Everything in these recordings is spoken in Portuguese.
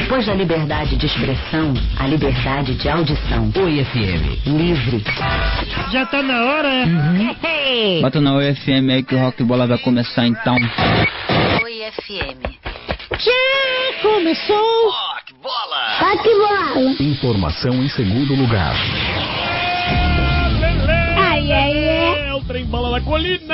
Depois da liberdade de expressão, a liberdade de audição. Oi FM. Livre. Já tá na hora, é? Uhum. Bota na Oi FM aí que o Rock Bola vai começar então. Oi FM. Já começou. Rock Bola. Rock Bola. Informação em segundo lugar. Ai, ai, ai. É o trem bola da colina.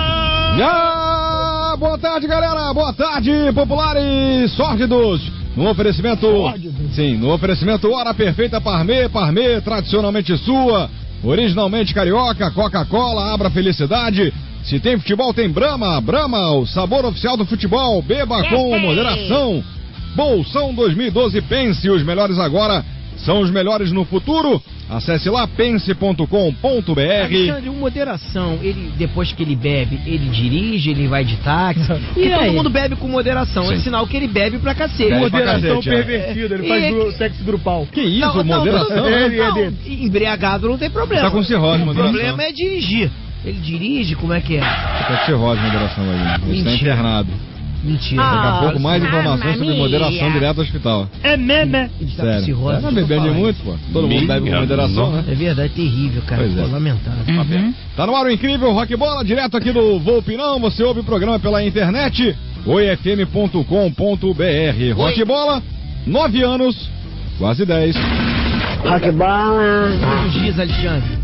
Boa tarde, galera. Boa tarde, populares sórdidos. No oferecimento... Sim, no oferecimento Hora Perfeita Parmê, tradicionalmente sua, originalmente carioca, Coca-Cola, abra felicidade. Se tem futebol, tem Brahma, o sabor oficial do futebol. Beba com moderação. Bolsão 2012, pense, os melhores agora são os melhores no futuro. Acesse lá, pense.com.br. Alexandre, moderação, ele, depois que ele bebe, ele dirige, ele vai de táxi. E todo mundo bebe com moderação. Sim. É sinal que ele bebe pra cacete. Bebe Moderação pra cacete, pervertida, ele faz sexo grupal. Que isso, moderação? Embriagado não tem problema. Tá com cirrose, o moderação. problema é dirigir. Ele dirige, como é que é? Tá com cirrose, moderação aí. Ele está internado. Mentira. Daqui a pouco mais informações sobre moderação direto ao hospital. É mesmo? Sério. Tá bebendo muito, pô. Todo mundo bebe com moderação, né? É verdade, terrível, cara. Pois é. Lamentável. Tá no ar o incrível Rock Bola, direto aqui do Volpinão. Você ouve o programa pela internet, oifm.com.br. Rock Bola, 9 anos, quase 10. Rock Bola. Quantos dias, Alexandre?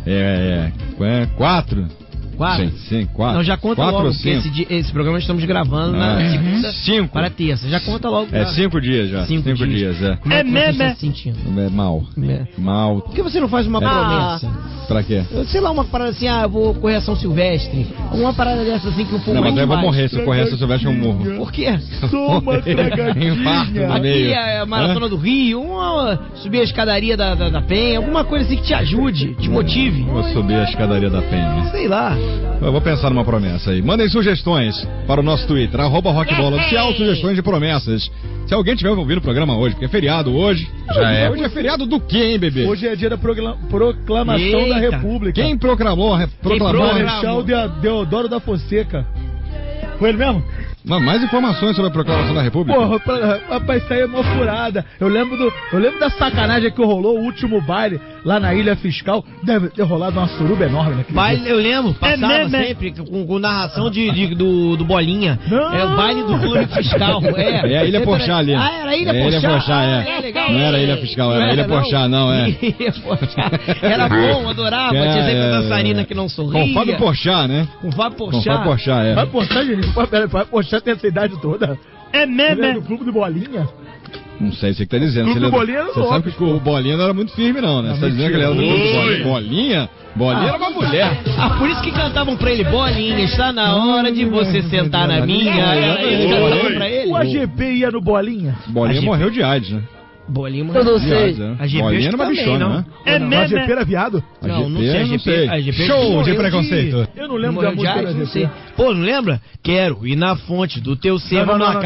4. 4? Sim, 4. Não, já conta 4 logo, ou porque 5. esse programa estamos gravando na segunda 5 para terça. Já conta logo. 5 dias já. 5 dias, é. Como é que você está se sentindo? Mal. Mal. Por que você não faz uma promessa? Pra quê? Sei lá, uma parada assim, eu vou correr a São Silvestre. Uma parada dessa assim que o povo não, mas vai aí eu vou morrer. Se eu correr a São Silvestre, eu morro. Por quê? Toma, infarto no Aqui meio. é a Maratona do Rio, subir a escadaria da Penha, alguma coisa assim que te ajude, te motive. Vou subir a escadaria da Penha. Sei lá. Eu vou pensar numa promessa aí. Mandem sugestões para o nosso Twitter, @rockbola, sugestões de promessas. Se alguém estiver ouvindo o programa hoje, porque é feriado hoje. Já é. Hoje é feriado do quê, hein, bebê? Hoje é dia da proclamação da República. Quem proclamou? Marechal Deodoro da Fonseca. Foi ele mesmo? Mais informações sobre a proclamação da República? Porra, rapaz, isso aí é uma furada. Eu lembro da sacanagem que rolou o último baile lá na Ilha Fiscal. Deve ter rolado uma suruba enorme naquele baile, dia. eu lembro, passava sempre com narração do Bolinha. Não. É o baile do Clube Fiscal. É a Ilha Porchá ali. Era a Ilha Porchá? É. Legal. Não era a Ilha Fiscal, era a Ilha Porchá, não, é. Ilha Porchá. Era bom, adorava. Tinha sempre a dançarina que não sorria. Com o Fábio Porchá, né? Com o Fábio Porchá. Fábio Porchá, gente. Fábio Porchá tem essa idade toda. É mesmo, é? Do Clube do Bolinha? Não sei se você tá dizendo. Clube do Bolinha você sabe que o Bolinha não era muito firme, não, né? Você tá dizendo que ele era do Clube do Bolinha? Bolinha era uma mulher. Por isso que cantavam pra ele: Bolinha, está na hora de você sentar na minha. Era isso que cantavam pra ele. O AGP ia no Bolinha? Bolinha morreu de AIDS, né? Bolinha morreu de AIDS. Bolinha era uma bichona, né? É mesmo? A GP era viado? Não sei. A GP Show de preconceito. Eu não lembro da música da GP. Pô, não lembra? Quero ir na fonte do teu ser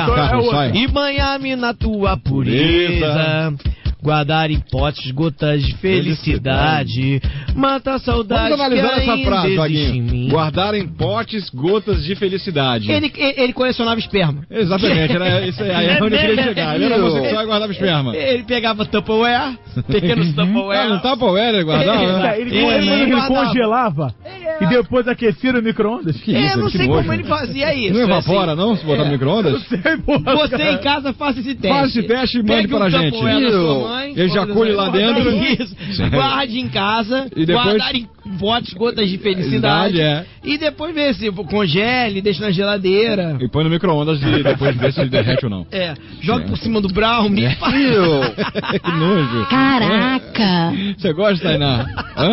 e banhar-me na tua pureza. Guardar em potes gotas de felicidade. Mata a saudade. Vamos analisar essa frase, Vaguinho. Guardar em potes gotas de felicidade. Ele colecionava esperma. Exatamente, era isso aí é onde eu queria chegar. Ele era homossexual e guardava esperma. Ele pegava Tupperware, pequenos Tupperware. Não, Tupperware ele guardava, ele congelava e depois aquecia no micro-ondas. Eu não sei como ele fazia isso. Não evapora, não, se botar no micro-ondas? Você em casa faça esse teste. Faça esse teste e mande para a gente. Ejacule lá dentro. Isso. Guarde em casa. E depois... Guardar em potes gotas de felicidade. E depois ver se congele, deixa na geladeira. E põe no micro-ondas e depois vê se ele derrete ou não. Joga por cima do brownie. Que nojo. Caraca. Você gosta, Tainá?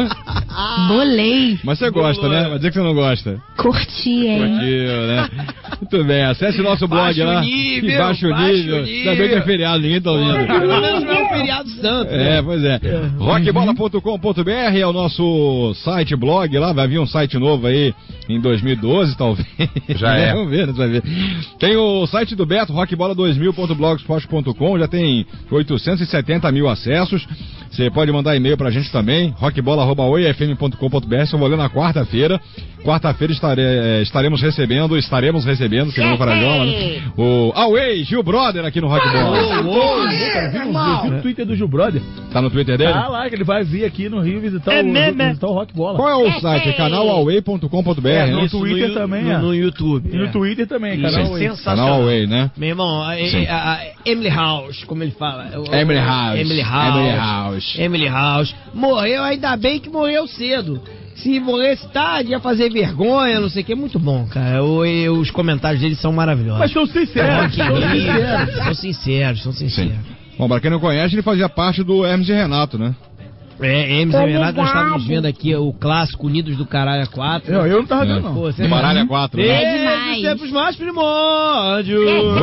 Bolei. Mas você gosta, né? Vai dizer que você não gosta. Curti, hein? Curtiu, né? Muito bem, acesse nosso blog lá. Baixo nível. Ainda bem que é feriado, ninguém tá ouvindo. Pelo menos não é um feriado santo. Pois é. Rockbola.com.br é o nosso site, blog lá. Vai vir um site novo aí em 2012, talvez. Já é. Vamos ver, né? Vai ver. Tem o site do Beto, rockbola2000.blogspot.com. Já tem 870 mil acessos. Você pode mandar e-mail pra gente também, rockbola@oifm.com.br. Eu vou ler na quarta-feira. Quarta-feira estaremos recebendo, segundo o Parajola, né? O Away, Gil Brother aqui no Rock Bola. Vi no Twitter do Gil Brother. Tá no Twitter dele? Tá lá, que ele vai vir aqui no Rio visitar o Rock Bola. Qual é o site? Canalaway.com.br. No Twitter também, no YouTube. E no Twitter também, canal Away. Sensacional. Canal Away, né? Meu irmão, a Emily House, como ele fala. Emily House. Morreu, ainda bem que morreu cedo. Se morresse tarde, ia fazer vergonha, não sei o que. É muito bom, cara. Os comentários deles são maravilhosos. Mas são sinceros. São sinceros. Bom, pra quem não conhece, ele fazia parte do Hermes e Renato, né? Hermes e Renato, nós estávamos vendo aqui o clássico Unidos do Caralho 4. Eu não tava vendo, não. Do Baralho 4, né? É demais. Tempos mais primórdios.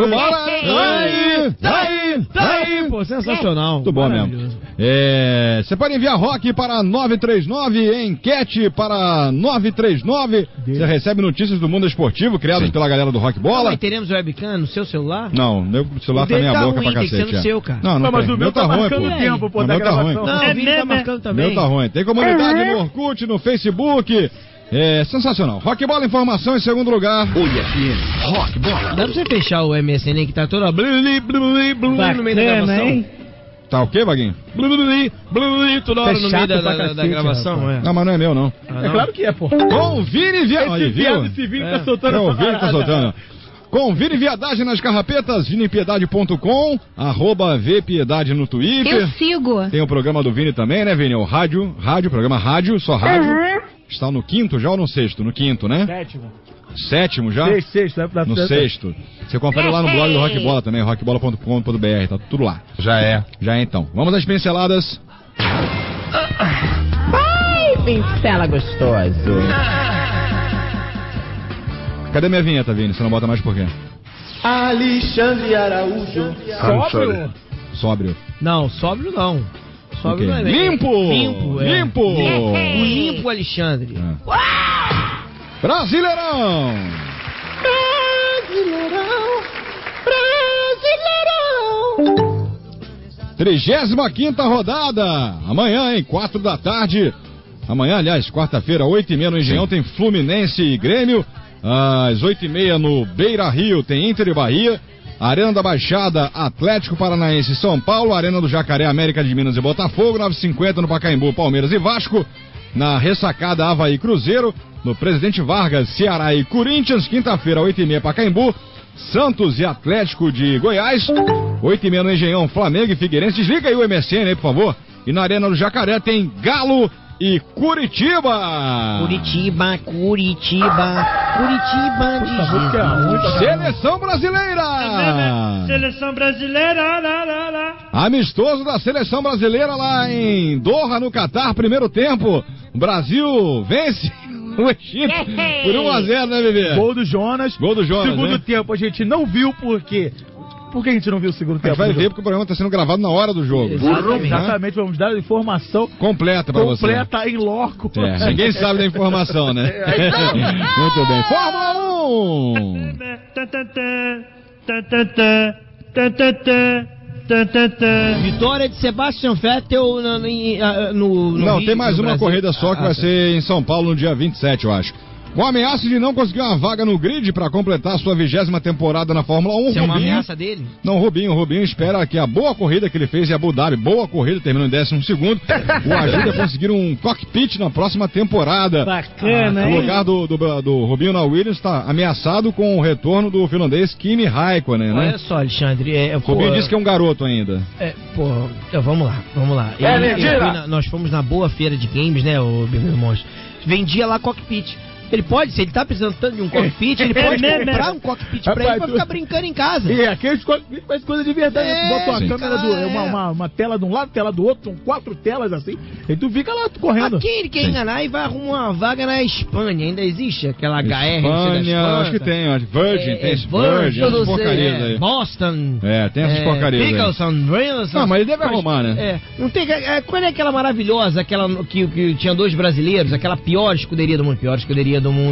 Daí, pô, sensacional. Muito bom mesmo. Você pode enviar rock para 939, enquete para 939. Você recebe notícias do mundo esportivo criadas pela galera do Rock Bola. Mas teremos webcam no seu celular? Não, meu celular tá meia boca pra cacete. Tem que ser no seu, cara. Não, mas o meu tá marcando tempo, pô, da gravação. Não, o vídeo tá marcando também. Meu tá ruim. Tem comunidade no Orkut, no Facebook. É sensacional. Rock Bola, informação em segundo lugar. Oi FM, Rock Bola. Dá pra você fechar o MSN que tá toda no meio da gravação? Hein? Tá o quê, Vaguinho? Toda hora no meio da gravação, é. Não, mas não é meu, não. É claro que é, pô. Convire viadagem. Esse Vini tá soltando. O Vini tá soltando. Convire viadagem nas carrapetas, vinipiedade.com, @vpiedade no Twitter. Eu sigo. Tem o programa do Vini também, né, Vini? O rádio, programa rádio, só rádio. Está no quinto já ou no sexto? No quinto, né? Sétimo já? Sexto, né? No sexto. Você confere lá no blog do Rock Bola também, rockbola.com.br, tá tudo lá. Já é então. Vamos às pinceladas. Ai, pincela gostoso. Cadê minha vinheta, Vini? Você não bota mais por quê? Alexandre Araújo. Sóbrio. Não, sóbrio não. Sóbrio não é Limpo! O limpo Alexandre. Brasileirão! 35ª rodada. Amanhã, em 4 da tarde. Amanhã, aliás, quarta-feira, 8h30 no Engenhão, tem Fluminense e Grêmio. Às 8h30 no Beira Rio tem Inter e Bahia. Arena da Baixada, Atlético Paranaense e São Paulo. Arena do Jacaré, América de Minas e Botafogo. 9h50 no Pacaembu, Palmeiras e Vasco. Na Ressacada, Avaí e Cruzeiro. No Presidente Vargas, Ceará e Corinthians. Quinta-feira, 8h30, Pacaembu. Santos e Atlético de Goiás. 8h30 no Engenhão, Flamengo e Figueirense. Desliga aí o MSN aí, por favor. E na Arena do Jacaré tem Galo e Curitiba. Curitiba. Seleção Brasileira. Seleção Brasileira. Amistoso da Seleção Brasileira lá em Doha, no Catar. Primeiro tempo, o Brasil vence o Egito por 1-0, né, bebê? Gol do Jonas. Segundo né? tempo a gente não viu por quê? Por que a gente não viu o segundo tempo? A gente vai ver porque o programa está sendo gravado na hora do jogo. Exatamente, vamos dar a informação completa pra você. Completa em loco. Ninguém sabe da informação, né? Muito bem. Fórmula 1! Vitória de Sebastian Vettel no Não, Rio, tem mais uma Brasil. corrida só que vai ser em São Paulo no dia 27, eu acho. Com a ameaça de não conseguir uma vaga no grid para completar sua 20ª temporada na Fórmula 1, Isso é uma ameaça dele? Não, o Rubinho espera que a boa corrida que ele fez em Abu Dhabi, boa corrida, terminou em 12º, o ajude a conseguir um cockpit na próxima temporada. Bacana, hein? O lugar do Rubinho na Williams está ameaçado com o retorno do finlandês Kimi Raikkonen, né? Olha só, Alexandre. Rubinho disse que é um garoto ainda. Vamos lá. Nós fomos na boa feira de games, né, o Bebê Monstro. Vendia lá cockpit. Ele pode, se ele tá precisando tanto de um cockpit, ele pode comprar um cockpit pra ele pra ficar brincando em casa. E aqueles cockpits faz coisa de verdade. Tu bota uma câmera, uma tela de um lado, tela do outro, são 4 telas assim, e tu fica lá correndo. Aqui ele quer enganar e vai arrumar uma vaga na Espanha. Ainda existe aquela HR? Espanha, acho que tem. Virgin, tem Virgin, essas porcarias aí. Boston. Tem essas porcarias aí. Nicholson. Não, mas ele deve arrumar, né? Não tem. Qual é aquela maravilhosa, aquela que tinha 2 brasileiros, aquela pior escuderia do mundo,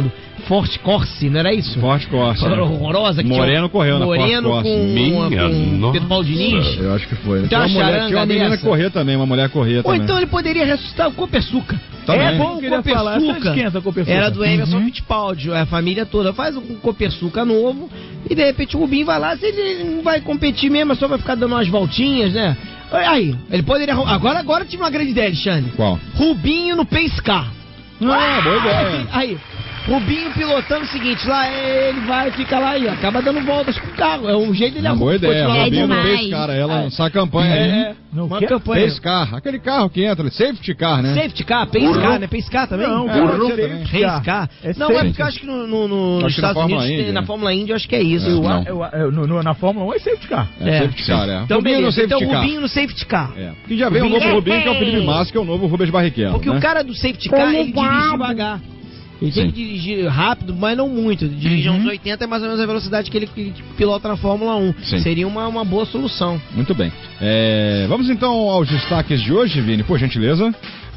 Forte Corse, não era isso? Forte Corse. Horrorosa. Que Moreno correu na Forte Moreno Corse. com Pedro Paulo Diniz. Eu acho que foi. Então, Tinha uma menina correr também, uma mulher correr também. Ou então ele poderia ressuscitar o Copersuca. Também. É bom o Copersuca. Era do Emerson Fittipaldi, a família toda. Faz um Copersuca novo e de repente o Rubinho vai lá, se ele não vai competir mesmo, só vai ficar dando umas voltinhas, né? Aí, ele poderia... Agora tive uma grande ideia, Alexandre. Qual? Rubinho no Pescar. Boa ideia. Aí, Rubinho pilotando o seguinte, lá ele vai, fica lá e acaba dando voltas com o carro. É um jeito dele boa ideia, Rubinho no demais. Pescar, ela lançar a campanha aí. Uma campanha. Pescar, aquele carro que entra, safety car, né? Safety car, Pescar, né? Pescar também? Não, Race car. Não, é porque eu acho que nos Estados Unidos, na Fórmula Indy, eu acho que é isso. Na Fórmula 1 é safety car. Safety car, é. Então, Rubinho no beleza. safety Então, car. Rubinho no safety car. E já vem o novo Rubinho, que é o Felipe Massa, que é o novo Rubens Barrichello. Porque o cara do safety car, ele dirige devagar. Ele tem que dirigir rápido, mas não muito. Dirigir uns 80 é mais ou menos a velocidade que ele pilota na Fórmula 1. Sim. Seria uma boa solução. Muito bem. Vamos então aos destaques de hoje, Vini, por gentileza.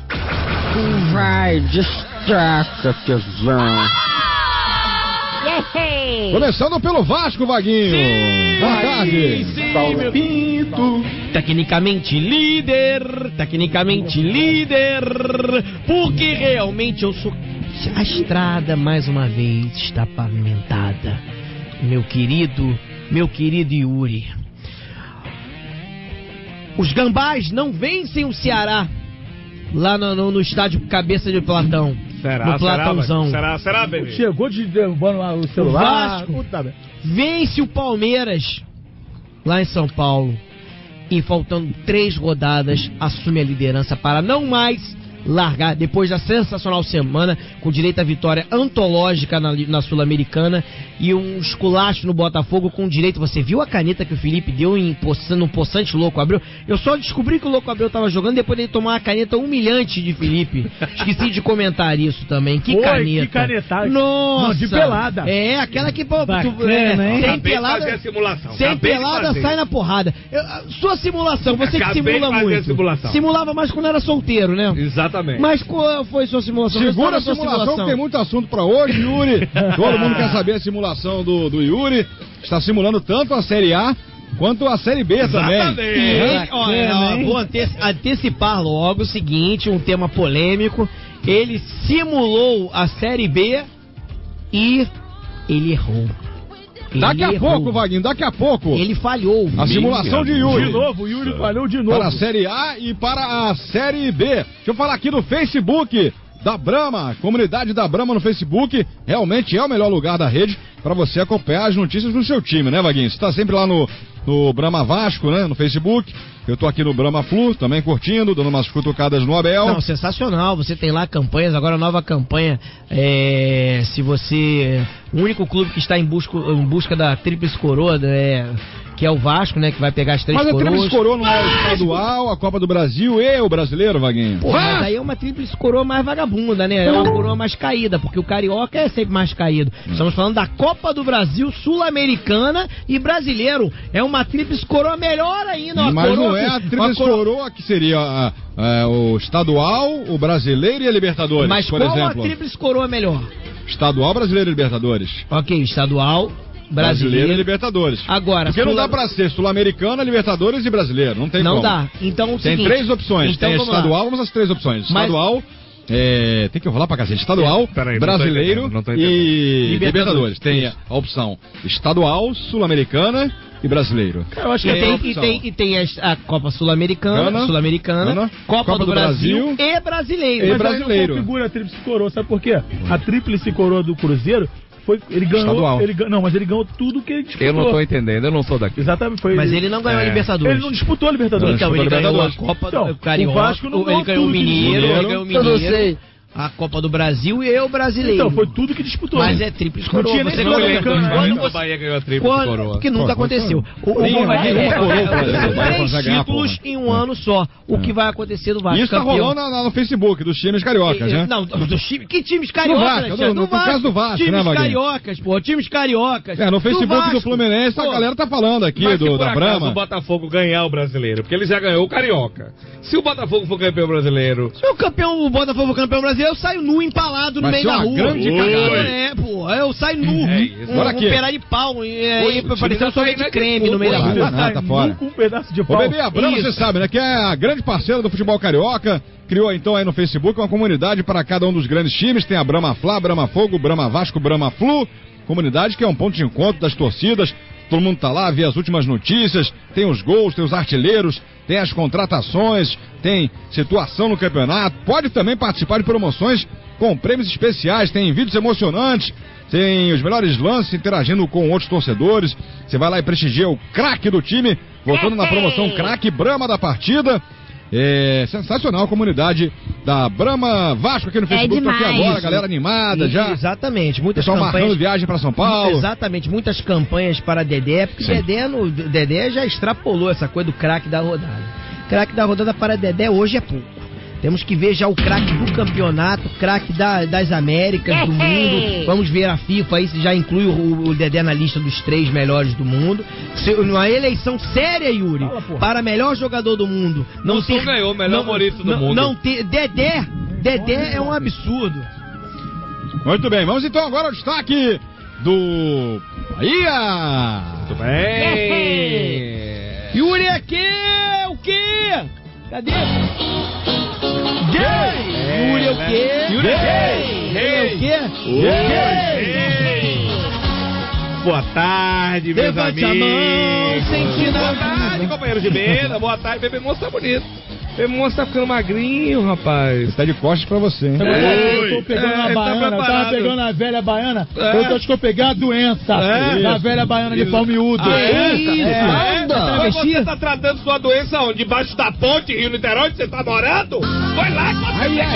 Vai, destaca, tesão. Começando pelo Vasco, Vaguinho. Boa tarde. Paulo Pinto. Tecnicamente líder, porque realmente eu sou... A estrada, mais uma vez, está pavimentada. Meu querido Yuri. Os Gambás não vencem o Ceará lá no estádio Cabeça de Platão. No Platãozão. Será, bebê? Chegou de derrubando o celular. O Vasco vence o Palmeiras lá em São Paulo. E faltando 3 rodadas, assume a liderança para não mais largar, depois da sensacional semana, com direito à vitória antológica na Sul-Americana e um esculacho no Botafogo com direito. Você viu a caneta que o Felipe deu no possante Louco Abreu? Eu só descobri que o Louco Abreu tava jogando depois dele tomar uma caneta humilhante de Felipe. Esqueci de comentar isso também. Que caneta. Que canetagem. Nossa. Não, de pelada. É, aquela que... Sem pelada, simulação. sem pelada sai na porrada. Sua simulação, você que simula muito. Simulava mais quando era solteiro, né? Exatamente. Mas qual foi sua simulação? Segura a simulação, que tem muito assunto pra hoje, Yuri. Todo mundo quer saber a simulação do Yuri. Está simulando tanto a Série A quanto a Série B também. Vou antecipar logo o seguinte, um tema polêmico. Ele simulou a Série B e ele errou. Daqui a pouco, Vaguinho, daqui a pouco. Ele falhou. A simulação de Yuri. De novo, o Yuri falhou de novo. Para a Série A e para a Série B. Deixa eu falar aqui no Facebook da Brahma, comunidade da Brahma no Facebook. Realmente é o melhor lugar da rede para você acompanhar as notícias do seu time, né, Vaguinho? Você está sempre lá no Brahma Vasco, né, no Facebook. Eu tô aqui no Brahma Flu, também curtindo, dando umas cutucadas no Abel. Não, sensacional. Você tem lá campanhas, agora a nova campanha. Se você... O único clube que está em busca da Tríplice Coroa, que é o Vasco, né, que vai pegar as 3 coroas. Mas a Tríplice Coroa não é o estadual, a Copa do Brasil e o brasileiro, Vaguinho? Pô, mas aí é uma Tríplice Coroa mais vagabunda, né? É uma coroa mais caída, porque o Carioca é sempre mais caído. Estamos falando da Copa do Brasil, Sul-Americana e Brasileiro. É uma Tríplice Coroa melhor ainda. Mas não é a Tríplice Coroa que seria o estadual, o brasileiro e a Libertadores, mas por exemplo. Mas qual a Tríplice Coroa melhor? Estadual, brasileiro e Libertadores. Ok, estadual, brasileiro e Libertadores. Agora, porque não dá pra ser Sul-Americana, Libertadores e brasileiro. Não tem como. Não dá. Então, tem seguinte, 3 opções. Então, tem estadual, vamos às 3 opções. Estadual, tem que rolar pra cacete. Estadual, brasileiro e Libertadores. Tem a opção estadual, Sul-Americana e brasileiro. Eu acho que tem a Copa Sul-Americana, Copa do Brasil e brasileiro. Mas brasileiro. Não configura a Tríplice Coroa, sabe por quê? A Tríplice Coroa do Cruzeiro ele ganhou. Mas ele ganhou tudo que ele disputou. Eu não tô entendendo, eu não sou daqui. Exatamente, mas ele não ganhou a Libertadores. Ele não disputou a Libertadores. Então, ele ganhou a Copa do Carioca. O Vasco não ele ganhou o Mineiro, a Copa do Brasil e o brasileiro. Então, foi tudo que disputou. Mas é Tríplice Coroa. Não tinha nem quando o Bahia ganhou a Tríplice Coroa. Porque nunca aconteceu. Três títulos em um ano só. O que vai acontecer do Vasco? Isso tá rolando no Facebook dos times cariocas, né? Não, que times cariocas? No caso do Vasco, né, Times cariocas, pô. Times cariocas. No Facebook do Fluminense, a galera tá falando aqui da Brahma. Se o Botafogo ganhar o brasileiro, porque ele já ganhou o Carioca. Se o Botafogo for campeão brasileiro... Se o Botafogo for campeão brasileiro, vezes eu saio nu, empalado no Vai meio ser da uma rua. grande cagada. É, pô, eu saio nu. Olha Um aqui. pedaço de pau, e parecendo um sorvete de tá creme no meio da rua. Tá fora. Com um pedaço de Ô, pau. Bebê, a Brahma, você sabe, né? Que é a grande parceira do futebol carioca. Criou então aí no Facebook uma comunidade para cada um dos grandes times. Tem a Brahma Fla, Brahma Fogo, Brahma Vasco, Brahma Flu. Comunidade que é um ponto de encontro das torcidas. Todo mundo tá lá, vê as últimas notícias. Tem os gols, tem os artilheiros, tem as contratações, tem situação no campeonato. Pode também participar de promoções com prêmios especiais. Tem vídeos emocionantes. Tem os melhores lances interagindo com outros torcedores. Você vai lá e prestigia o craque do time, voltando na promoção craque Brahma da partida. É sensacional a comunidade da Brahma Vasco aqui no Facebook. Tô aqui agora, galera animada já. Exatamente, muitas Pessoal campanhas. marcando viagem pra São Paulo. Exatamente, muitas campanhas para Dedé, porque Dedé já extrapolou essa coisa do craque da rodada. Craque da rodada para Dedé hoje é pouco. Temos que ver já o craque do campeonato, craque das Américas, do mundo. Vamos ver a FIFA aí se já inclui o Dedé na lista dos 3 melhores do mundo. Numa eleição séria, Yuri, para melhor jogador do mundo. Não ter, ganhou o melhor humorista do mundo. Não ter, Dedé é um absurdo. Muito bem, vamos então agora ao destaque do Bahia. Muito bem. Yuri aqui, o quê? Cadê? Gay! Yuri é o quê? Yuri é gay! Boa tarde, meus Levante amigos. a mão, sentindo Boa a tarde, vida. companheiro de mesa. Boa tarde, bebê moço tá bonito. Bebê moço tá ficando magrinho, rapaz. Tá de costas pra você, hein? Eu tô pegando a ele tá baiana, eu tava preparado. pegando a velha baiana, eu acho que eu peguei a doença da velha baiana de pau miúdo. Mas você tá tratando sua doença onde? Debaixo da ponte, Rio Niterói, onde você tá morando? Vai lá que você pega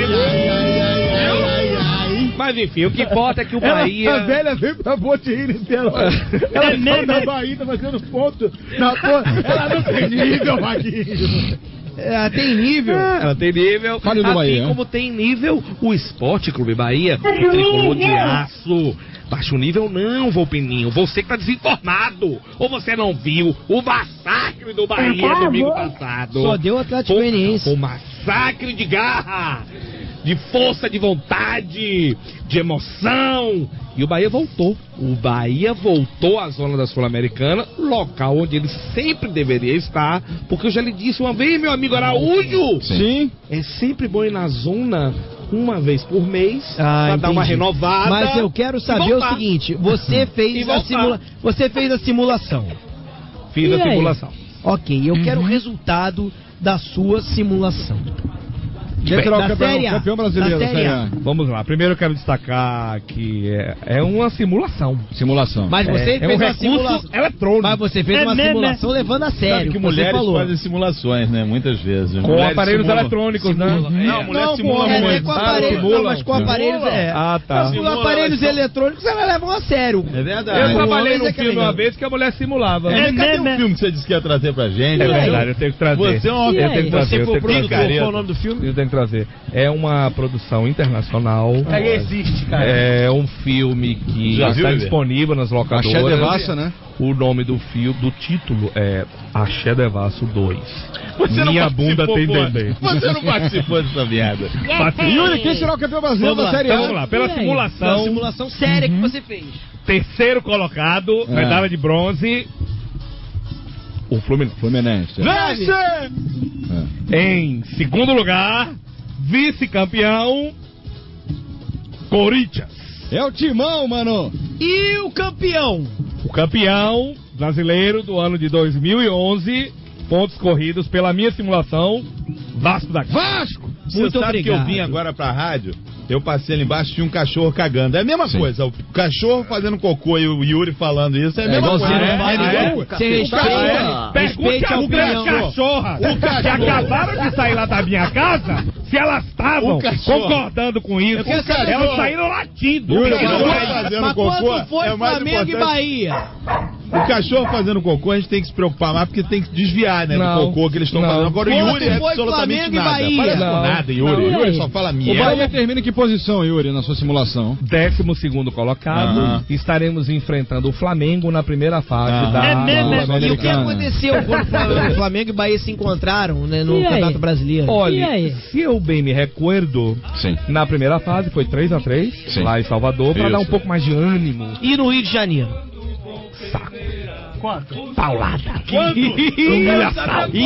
a doença. Mas enfim, o que importa é que o Bahia... A velha veio pra Ponte Rio Niterói. Ela saiu da Bahia, tá fazendo ponto na porra. Ela não tem nível, Maguinho. Ela tem nível. Ela tem nível. Fale do assim Bahia. como tem nível o Esporte Clube Bahia, o tricolor de aço. Baixa o nível não, Volpininho. Você que tá desinformado. Ou você não viu o massacre do Bahia domingo passado. Só deu o Atlético Goianiense. O massacre de garra, de força de vontade, de emoção. E o Bahia voltou. O Bahia voltou à zona da Sul-Americana, local onde ele sempre deveria estar, porque eu já lhe disse uma vez, meu amigo Araújo. Sim. É sempre bom ir na zona uma vez por mês, Ah, pra dar uma entendi. renovada. Mas eu quero saber o seguinte: você E fez voltar. você fez a simulação. Fiz E a aí? simulação. Ok, eu quero o resultado da sua simulação. Quem será Da o Série A. campeão brasileiro Da da Série Série A. A? Vamos lá, primeiro eu quero destacar que é uma simulação. Simulação. Mas você É fez um uma recurso simulação. eletrônico. Mas você fez uma simulação levando a sério o que você mulheres falou. fazem simulações, né? Muitas vezes. Com Mulheres aparelhos simulam. eletrônicos, né? Não, mulher simula É, muito. com aparelhos, não, mas com aparelhos Ah, tá. Com aparelhos eletrônicos elas levam a sério. É verdade. Eu trabalhei Homens num é que é filme legal. uma vez que a mulher simulava. Cadê o filme que você disse que ia trazer pra gente? É verdade, eu tenho que trazer. Você é um E Eu aí? tenho que trazer, Você eu foi tenho que produtor, trazer. qual é o nome do filme? Eu tenho que trazer. É uma produção internacional. Existe, cara. É um filme que Já já viu, está Bebê? Axé disponível nas locadoras. Devassa, né? O nome do filme, do título é Axé Devasso 2. Você não Minha bunda tem participou, dendê. Você não participou dessa merda. Yuri, quem será o campeão brasileiro Vamos da lá, Série A? Então vamos lá, pela E aí? simulação, Uma simulação séria que você fez. terceiro colocado, medalha de bronze, o Fluminense. Fluminense. Em segundo lugar, vice-campeão, Corinthians. É o Timão, mano. E o campeão? O campeão brasileiro do ano de 2011, pontos corridos pela minha simulação, Vasco da Gama. Vasco! Você Muito sabe que eu obrigado. vim agora pra rádio, eu passei ali embaixo e tinha um cachorro cagando. É a mesma coisa, o cachorro fazendo cocô e o Yuri falando isso, é a mesma igualzinho, coisa. né? Você respeita, Pergunte respeite a às três opinião. cachorras que cachorro. acabaram de sair lá da minha casa, se elas estavam O cachorro. concordando com isso. quero saber- Elas saíram latindo. O Porque não cachorro é- fazendo Mas cocô quando foi é mais Flamengo e importante. Bahia? O cachorro fazendo cocô, a gente tem que se preocupar mais, porque tem que desviar, né, do cocô que eles estão fazendo. Agora o Yuri é absolutamente nada. Parece com nada, Yuri. O Yuri só fala O Bahia termina em que posição, Yuri, na sua simulação? 12º colocado. Estaremos enfrentando o Flamengo na primeira fase da E o que aconteceu quando o Flamengo e o Bahia se encontraram, né, no Campeonato Brasileiro? Olha, se eu bem me recuerdo, na primeira fase foi 3-3 lá em Salvador, para dar um pouco mais de ânimo. E no Rio de Janeiro? Saco. Quanto? Paulada. Quanto? Humilhação.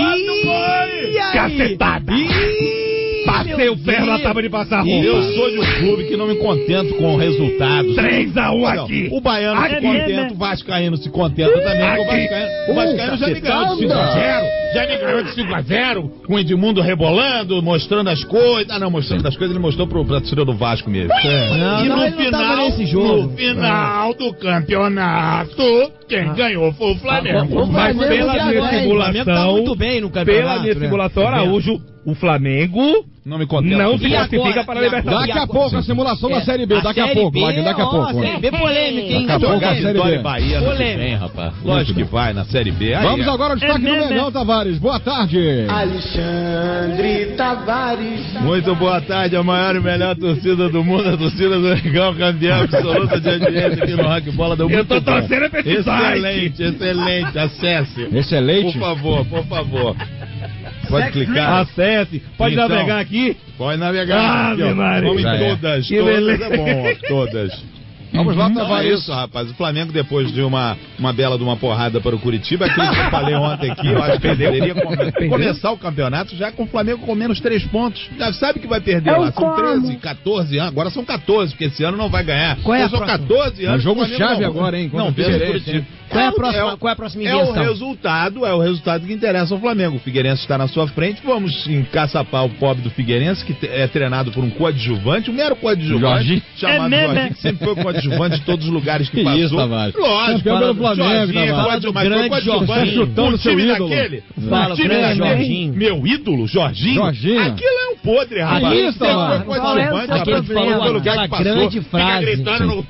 Cacetada. Passei o ferro na tábua de passar roupa. Eu sou de um clube que não me contento com resultados. 3-1 aqui. O baiano se contenta, o vascaíno se contenta também. O vascaíno já me ganhou de 5-0. Já me ganhou de 5-0. Com o Edmundo rebolando, mostrando as coisas. Não, mostrando as coisas ele mostrou pra torcida do Vasco mesmo. Não, e no final do campeonato, quem ganhou foi o Flamengo. Mas pela minha simulação, muito bem no campeonato, Araújo, o Flamengo não me contenta. Não se classifica para a Libertadores. Daqui a pouco a simulação da Série B. Daqui a pouco, Wagner, daqui a pouco. Série B polêmica, hein? Daqui a pouco a Série B. Bahia não vem, rapaz. Lógico que vai na Série B. Vamos agora ao destaque do Mengão, Tavares. Boa tarde. Alexandre Tavares. Muito boa tarde, a maior e melhor torcida do mundo, a torcida do Mengão, campeão absoluta de audiência aqui no Rock Bola. Deu muito bom. Eu tô torcendo pra esse site. Excelente, acesse. Excelente. Por favor. Pode clicar. Acesse. Pode navegar aqui? Pode navegar. Aqui, vamos em todas. Todas é bom, todas. Vamos lá, Tavares. É isso, rapaz. O Flamengo, depois de uma bela de uma porrada para o Curitiba, aquilo que eu falei ontem aqui, eu acho que poderia começar o campeonato já com o Flamengo com menos 3 pontos. Já sabe que vai perder lá. São 13, 14 anos. Agora são 14, porque esse ano não vai ganhar. São 14 anos. É um jogo chave agora, hein? Não, perde o Curitiba. Qual é a próxima invenção? É o resultado que interessa ao Flamengo. O Figueirense está na sua frente. Vamos encaçapar o pobre do Figueirense, que é treinado por um coadjuvante, um mero coadjuvante, chamado Jorginho, que sempre foi coadjuvante de todos os lugares que passou. Isso, Tavares. Lógico, pelo Flamengo, grande coadjuvante. Chutando seu ídolo. Fala, grande Jorginho. Meu ídolo, Jorginho. Aquilo é um podre, rapaz. Aquele que falou aquela grande frase.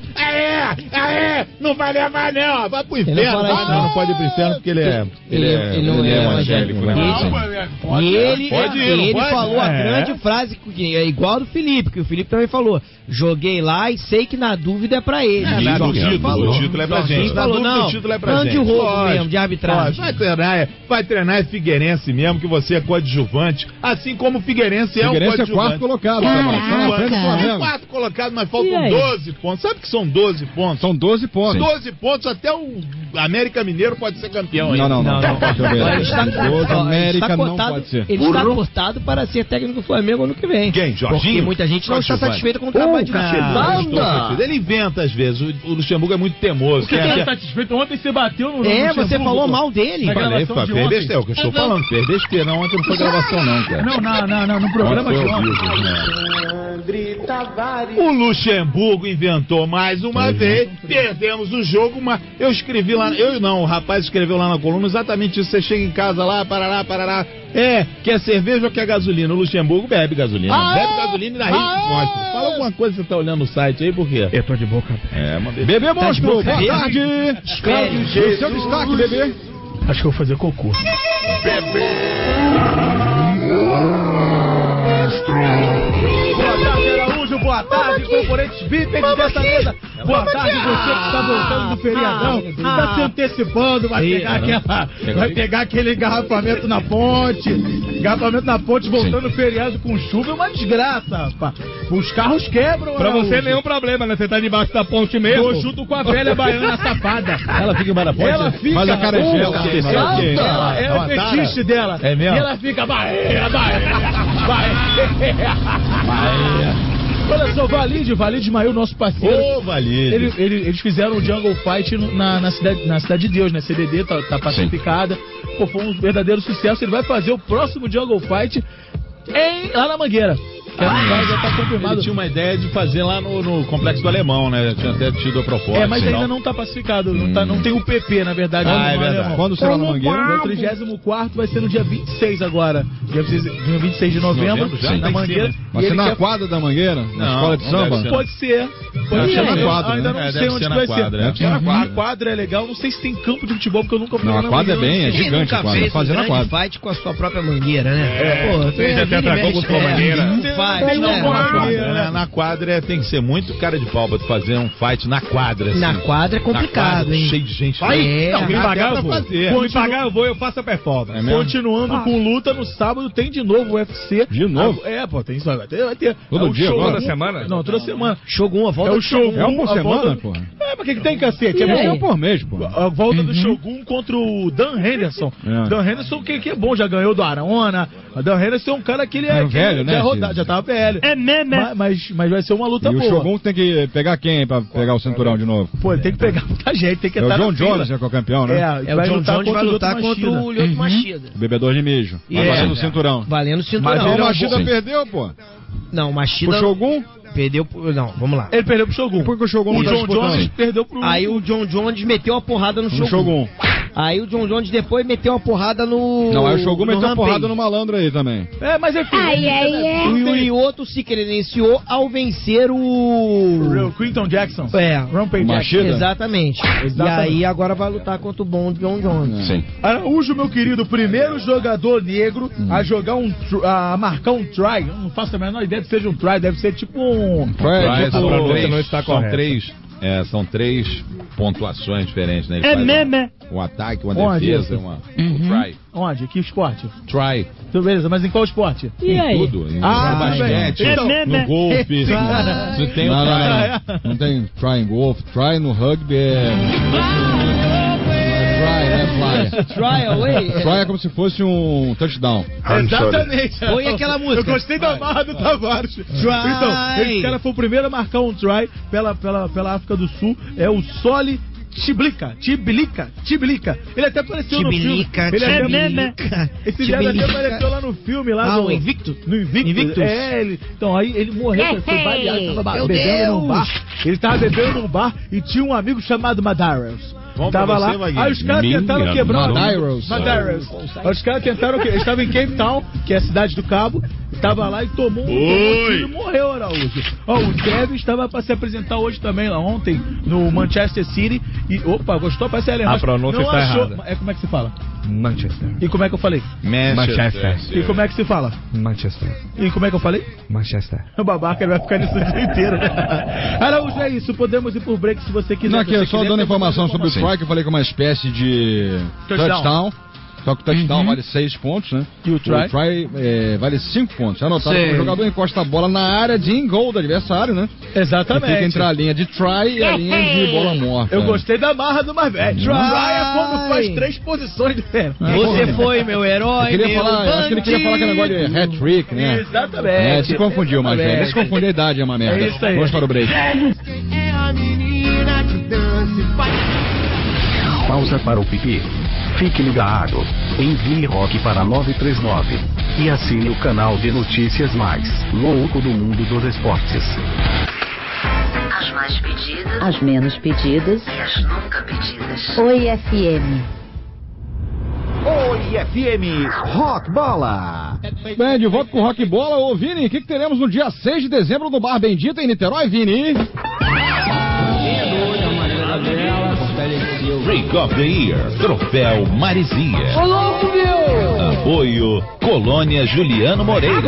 Não vai levar não. Vai pro inferno. Não pode ir pro inferno porque ele é evangélico. E ele falou a grande frase que é igual a do Felipe, que o Felipe também falou. Joguei lá e sei que na dúvida é pra ele. O título é pra gente. Na dúvida o título é pra gente. Não de roubo mesmo, de arbitragem. Vai treinar é Figueirense mesmo, que você é coadjuvante. Assim como o Figueirense é o coadjuvante. Figueirense é quarto colocado, Tavares. Quarto colocado, mas faltam 12 pontos. Sabe que são 12 pontos? São 12 pontos. 12 pontos, até o América Mineiro pode ser campeão. Não. América não pode ser. Ele está cotado para ser técnico do Flamengo ano que vem. Quem? Jorginho? Porque muita gente não está satisfeita com o trabalho de Cacetada. Ele inventa às vezes. O Luxemburgo é muito teimoso. Você não está satisfeito? Ontem você bateu no você falou mal dele. Fez besteira, é o que eu estou falando. Fez besteira. Não, ontem não foi gravação não, cara. Não, no programa de ontem. O Luxemburgo inventou mais uma vez, perdemos o jogo, mas eu escrevi lá, o rapaz escreveu lá na coluna exatamente isso. Você chega em casa lá, parará, quer cerveja ou quer gasolina? O Luxemburgo bebe gasolina. Bebe gasolina e dá risco mostra. Fala alguma coisa que você tá olhando no site aí, por quê? Eu tô de boca. Bebê Monstro, boa tarde. O seu destaque, Bebê. Acho que eu vou fazer cocô. Bebê Boa tarde, componentes bípedes dessa mesa. Boa tarde, você que está voltando do feriadão, está se antecipando, vai pegar aquele engarrafamento na ponte. Engarrafamento na ponte, voltando do feriado com chuva é uma desgraça, rapaz. Os carros quebram. Pra você nenhum problema, né? Você tá debaixo da ponte mesmo. Tô junto com a velha baiana safada. Ela fica embaixo da ponte? Ela fica. Mas a cara é gela. É o fetiche dela. É mesmo? E ela fica Bahia. Olha só, Valide Maio, nosso parceiro. Ô, Valide. Eles fizeram o Jungle Fight na Cidade de Deus, né? CDD tá pacificada. Pô, foi um verdadeiro sucesso. Ele vai fazer o próximo Jungle Fight lá na Mangueira. já tá confirmado. Ele tinha uma ideia de fazer lá no Complexo do Alemão, né? Tinha até tido a proposta. Mas ainda não tá pacificado, não tem o PP, na verdade. É verdade. Quando será na Mangueira? O 34º vai ser no dia 26 agora. Dia 26 de novembro, na Mangueira. Vai ser na quadra da Mangueira? Na escola de samba? Pode ser. Pode ser na quadra. Ainda não sei onde vai ser. A quadra é legal, não sei se tem campo de futebol, porque eu nunca fui na Mangueira. A quadra é bem, é gigante a quadra. Fazer na quadra. Fight com a sua própria mangueira, né? Pô, Tem até pra com sua mangueira. Na quadra tem que ser muito cara de pau pra tu fazer um fight na quadra. Na quadra é complicado, hein? Cheio de gente. Me pagar, eu vou. Me pagar, eu vou, eu faço a performance. Continuando com luta, no sábado tem de novo o UFC. De novo? Tem isso, vai ter. Todo dia agora? Toda semana? Não, toda semana. Shogun, a volta é o Shogun. É um por semana, pô. Mas o que tem, cacete? É um por mês, pô. A volta do Shogun contra o Dan Henderson. Dan Henderson, que é bom, já ganhou do Arona. O Dan Henderson é um cara que ele é velho, né? Já tava velho. É mesmo, Mas vai ser uma luta boa. E o Shogun tem que pegar quem pra pegar o cinturão de novo? Pô, ele tem que pegar muita gente, tem que estar na fila. É o John Jones, que é o campeão, né? O John Jones vai lutar contra o Lyoto Machida. Bebedor de mijo. Valendo o cinturão. Valendo o cinturão. Mas o Machida perdeu, pô. Não, o Machida... O Shogun? Perdeu. Não, vamos lá. Ele perdeu pro Shogun. Por que o Shogun o John Jones perdeu pro... Aí o John Jones meteu a porrada no Shogun. Aí o John Jones depois meteu a porrada no... Não, aí o Shogun meteu a porrada no malandro aí também. Mas enfim... O Lyoto se credenciou ao vencer o Quinton Jackson. Rampage Machida. Exatamente. E aí agora vai lutar contra o bom John Jones. Sim. Araújo, meu querido, primeiro jogador negro a marcar um try. Eu não faço a menor ideia de seja um try, deve ser tipo um... São três pontuações diferentes, né? Um ataque, uma defesa, um try. Onde? Que esporte? Try. Tudo beleza, mas em qual esporte? Em tudo. No basquete, no golfe. Você tem o try. Não tem try em golfe. Try no rugby Try é como se fosse um touchdown. Exatamente. Põe aquela música. Eu gostei da marra do Tavares. Então, esse cara foi o primeiro a marcar um try pela África do Sul. É o Soli Tibilica. Ele até apareceu no filme. Esse viado até apareceu lá no filme, lá no Invictus. No Invictus. Então aí ele morreu, foi baleado, tava bebendo num bar. Ele tava bebendo num bar e tinha um amigo chamado Madeiros. Tava lá, aí os caras tentaram quebrar Madeiros. Aí os caras tentaram, eles estavam em Cape Town, que é a cidade do Cabo, tava lá e tomou um tiro e morreu, Araújo. O Kevin estava para se apresentar hoje também, lá ontem, no Manchester City, e opa, gostou? Parece alemão. A pronúncia está errada. Como é que se fala? Manchester. E como é que eu falei? Manchester. E como é que se fala? Manchester. E como é que eu falei? Manchester. O babaca, ele vai ficar nisso o dia inteiro. Araújo, é isso, podemos ir por break se você quiser. Não, aqui, só dando informação sobre o try, que eu falei que é uma espécie de touchdown. Só que o touchdown vale 6 pontos, né? E o try vale 5 pontos. Anotado que o jogador encosta a bola na área de in-goal do adversário, né? Exatamente. Fica entre a linha de try e a linha de bola morta. Eu gostei da marra do Marvete. Try é quando faz 3 posições diferentes. Você foi meu herói, acho que ele queria falar que negócio de hat-trick, né? Exatamente. Se confundiu, mas velho. Se confundir a idade é uma merda. É isso aí. Vamos para o break. É a menina que dança e faz... Pausa para o pipi. Fique ligado. Envie rock para 939. E assine o canal de notícias mais louco do mundo dos esportes. As mais pedidas, as menos pedidas e as nunca pedidas. Oi FM. Oi FM, Rock Bola. Bem, de volta com o Rock Bola. Ô Vini, o que teremos no dia 6 de dezembro no Bar Bendita em Niterói, Vini? Freak of the Year, Troféu Marizia. Ô louco, meu! Apoio Colônia Juliano Moreira.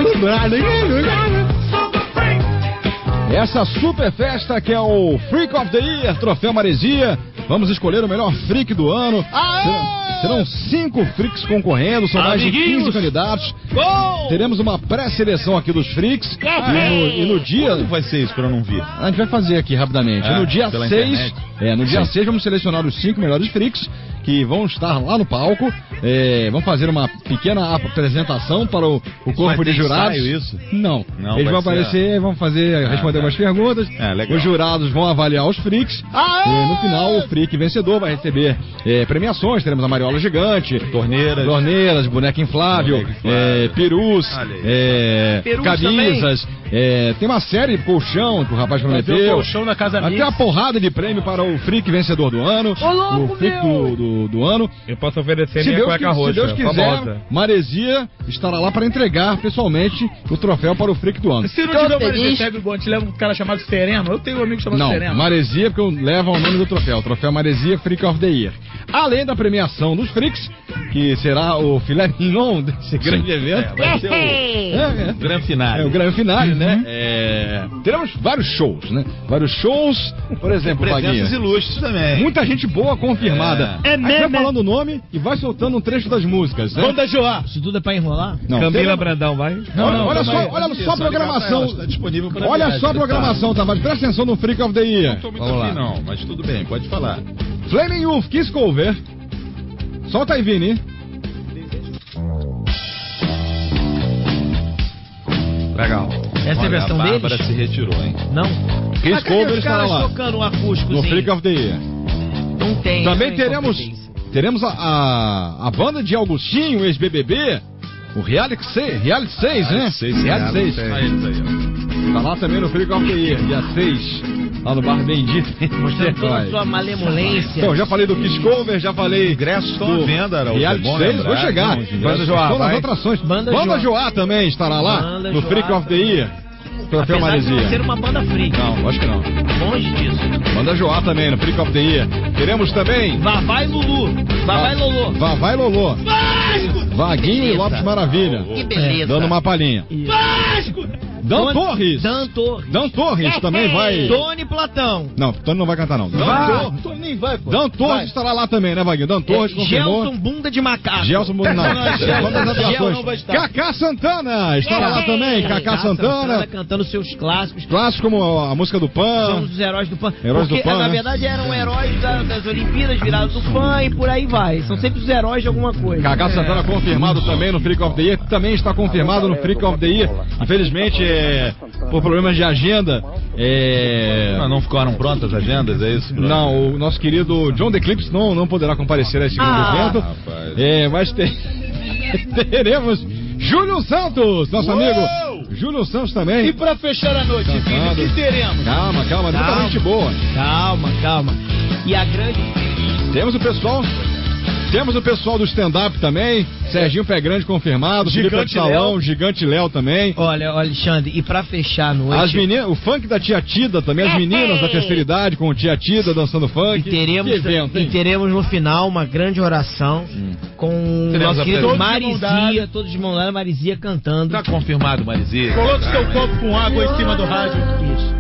Essa super festa que é o Freak of the Year, Troféu Marizia. Vamos escolher o melhor freak do ano. Serão 5 freaks concorrendo, são mais de 15 candidatos. Teremos uma pré-seleção aqui dos freaks. E no dia... Quando vai ser isso, que eu não vi? A gente vai fazer aqui rapidamente. No dia 6... no dia 6 vamos selecionar os 5 melhores freaks. que vão estar lá no palco. Vão fazer uma pequena apresentação para o corpo de jurados. Isso? Não. Eles vão aparecer, vão responder umas perguntas. Os jurados vão avaliar os freaks. E no final, o freak vencedor vai receber premiações. Teremos a mariola gigante, torneiras, boneco inflável, perus, camisas. Tem uma série de colchão que o rapaz prometeu. Colchão na casa até uma porrada de prêmio para o freak vencedor do ano. O freak do ano. Eu posso oferecer minha cueca roxa. Se Deus quiser, famosa. Maresia estará lá para entregar pessoalmente o troféu para o freak do ano. Se não tiver Maresia, segue o bonde, leva um cara chamado Sereno. Eu tenho um amigo chamado Sereno. Maresia, porque eu levo o nome do troféu. O troféu Maresia Freak of the Year. Além da premiação dos freaks, que será o filé mignon desse grande evento. Vai ser o grande finale. O grande finale, né? Teremos vários shows, né? Vários shows, por exemplo, presenças ilustres também. Muita gente boa confirmada. Aí vai falando o nome e vai soltando um trecho das músicas, né? Banda Joá. Isso tudo é pra enrolar? Não, Camila Brandão, vai? Olha só a programação. Está disponível pra Olha só a programação, tá? Mas presta atenção no Freak of the Year. Não tô muito afim, não, mas tudo bem, pode falar. Flaming Youth, Kiss Cover. Solta aí, Vini. Legal. Essa é a versão deles? A Bárbara se retirou, hein? Não. Kiss Cover estará lá. Tocando um acústico. No Freak of the Year. Não tem. Também teremos a banda de Augustinho, ex-BBB. O Reality 6, né? Reality 6. Tá lá também no Freak of the Year, dia 6. Lá no Bar Bendito. Mostrando toda a sua malemolência. Então, já falei do Kiss Cover, já falei ingressos estão à venda, Reality 6, vou chegar. Banda Joá, todas as atrações. Banda Joá também estará lá no Freak of the Year. Troféu Maresia. Apesar de ser uma banda freak. Não, acho que não. Longe disso. Banda Joá também no Freak of the Year. Teremos também Vavá e Lulu. Vavá e Lolo. Vaguinho e Lopes Maravilha. Que beleza. Dando uma palhinha. Vasco! Dan Torres também vai. Tony Platão. Não, Tony não vai cantar, não. Tony nem vai, pô. Dan Torres estará lá também, né, Vaguinho? Dan Torres confirmou. Gelson Bunda de Macaco. Gelson Bunda não vai estar. Cacá Santana estará lá também. Cacá Santana cantando seus clássicos. Clássicos como a música do Pan. Somos os heróis do Pan. Heróis porque, do Pan, na verdade, eram heróis das Olimpíadas virados do Pan e por aí vai. São sempre os heróis de alguma coisa. Cacá Santana confirmado também no Freak of the Year. Também está confirmado no Freak of the Year. Infelizmente, por problemas de agenda. Não ficaram prontas as agendas, é isso? Não, o nosso querido John The Clips não poderá comparecer a esse grande evento. Mas teremos Júlio Santos, nosso amigo. Júlio Santos também. E pra fechar a noite, Vini, o que teremos? Calma, muita gente boa. Calma. E a grande... Temos o pessoal do stand-up também, Serginho Pé Grande confirmado, Felipe Salão, Gigante Léo também. Olha, Alexandre, e pra fechar a noite... As meninas, o funk da Tia Tida também, as meninas da terceira idade com Tia Tida dançando funk. E teremos no final uma grande oração com o nosso querido Marizia, todos de mão dada, Marizia cantando. Tá confirmado, Marizia. Coloque seu copo com água em cima do rádio. Isso.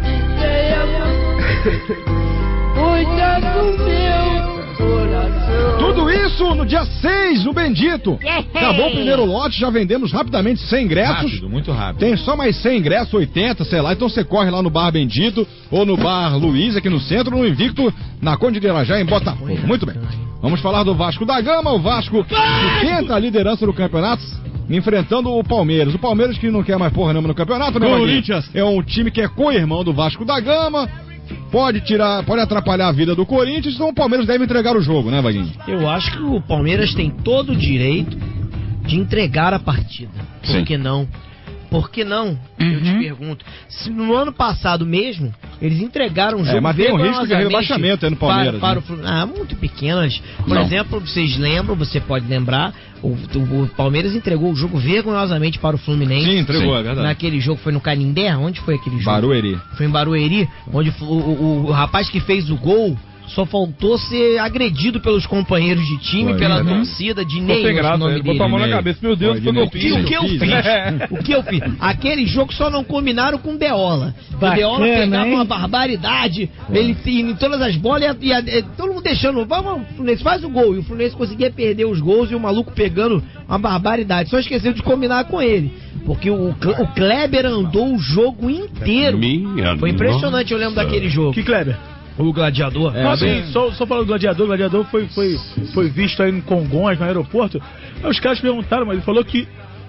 Cuida do meu coração. Tudo isso no dia 6, no Bendito. Acabou o primeiro lote, já vendemos rapidamente 100 ingressos. Muito rápido. Tem só mais 100 ingressos, 80, sei lá. Então você corre lá no Bar Bendito ou no Bar Luiz, aqui no centro, no Invicto, na Conde de Irajá, em Botafogo. Muito bem. Vamos falar do Vasco da Gama, o Vasco que tenta a liderança do campeonato, enfrentando o Palmeiras. O Palmeiras que não quer mais porra nenhuma no campeonato, né, Corinthians. É um time que é co-irmão do Vasco da Gama. Pode atrapalhar a vida do Corinthians, então o Palmeiras deve entregar o jogo, né, Vaguinho? Eu acho que o Palmeiras tem todo o direito de entregar a partida. Por que não? Por que não? Eu te pergunto. Se no ano passado mesmo, eles entregaram o jogo mas tem um risco de rebaixamento aí no Palmeiras. Muito pequenas. Por exemplo, vocês lembram, você pode lembrar, o Palmeiras entregou o jogo vergonhosamente para o Fluminense. Sim, entregou, é verdade. Naquele jogo, foi no Canindé? Onde foi aquele jogo? Barueri. Foi em Barueri, onde o rapaz que fez o gol só faltou ser agredido pelos companheiros de time, pela torcida de Ney, o nome dele. Botou a mão na cabeça, meu Deus, o que eu fiz? Aquele jogo só não combinaram com o Deola. O Deola pegava uma barbaridade, ele em todas as bolas, e todo mundo deixando, vamos, o Fluminense faz o gol, e o Fluminense conseguia perder os gols, e o maluco pegando uma barbaridade. Só esqueceu de combinar com ele. Porque o Kleber andou o jogo inteiro. Foi impressionante, eu lembro daquele jogo. Que Kleber? O Gladiador. Só falando do Gladiador, o Gladiador foi visto aí em Congonhas, no aeroporto. Aí os caras perguntaram, mas ele falou que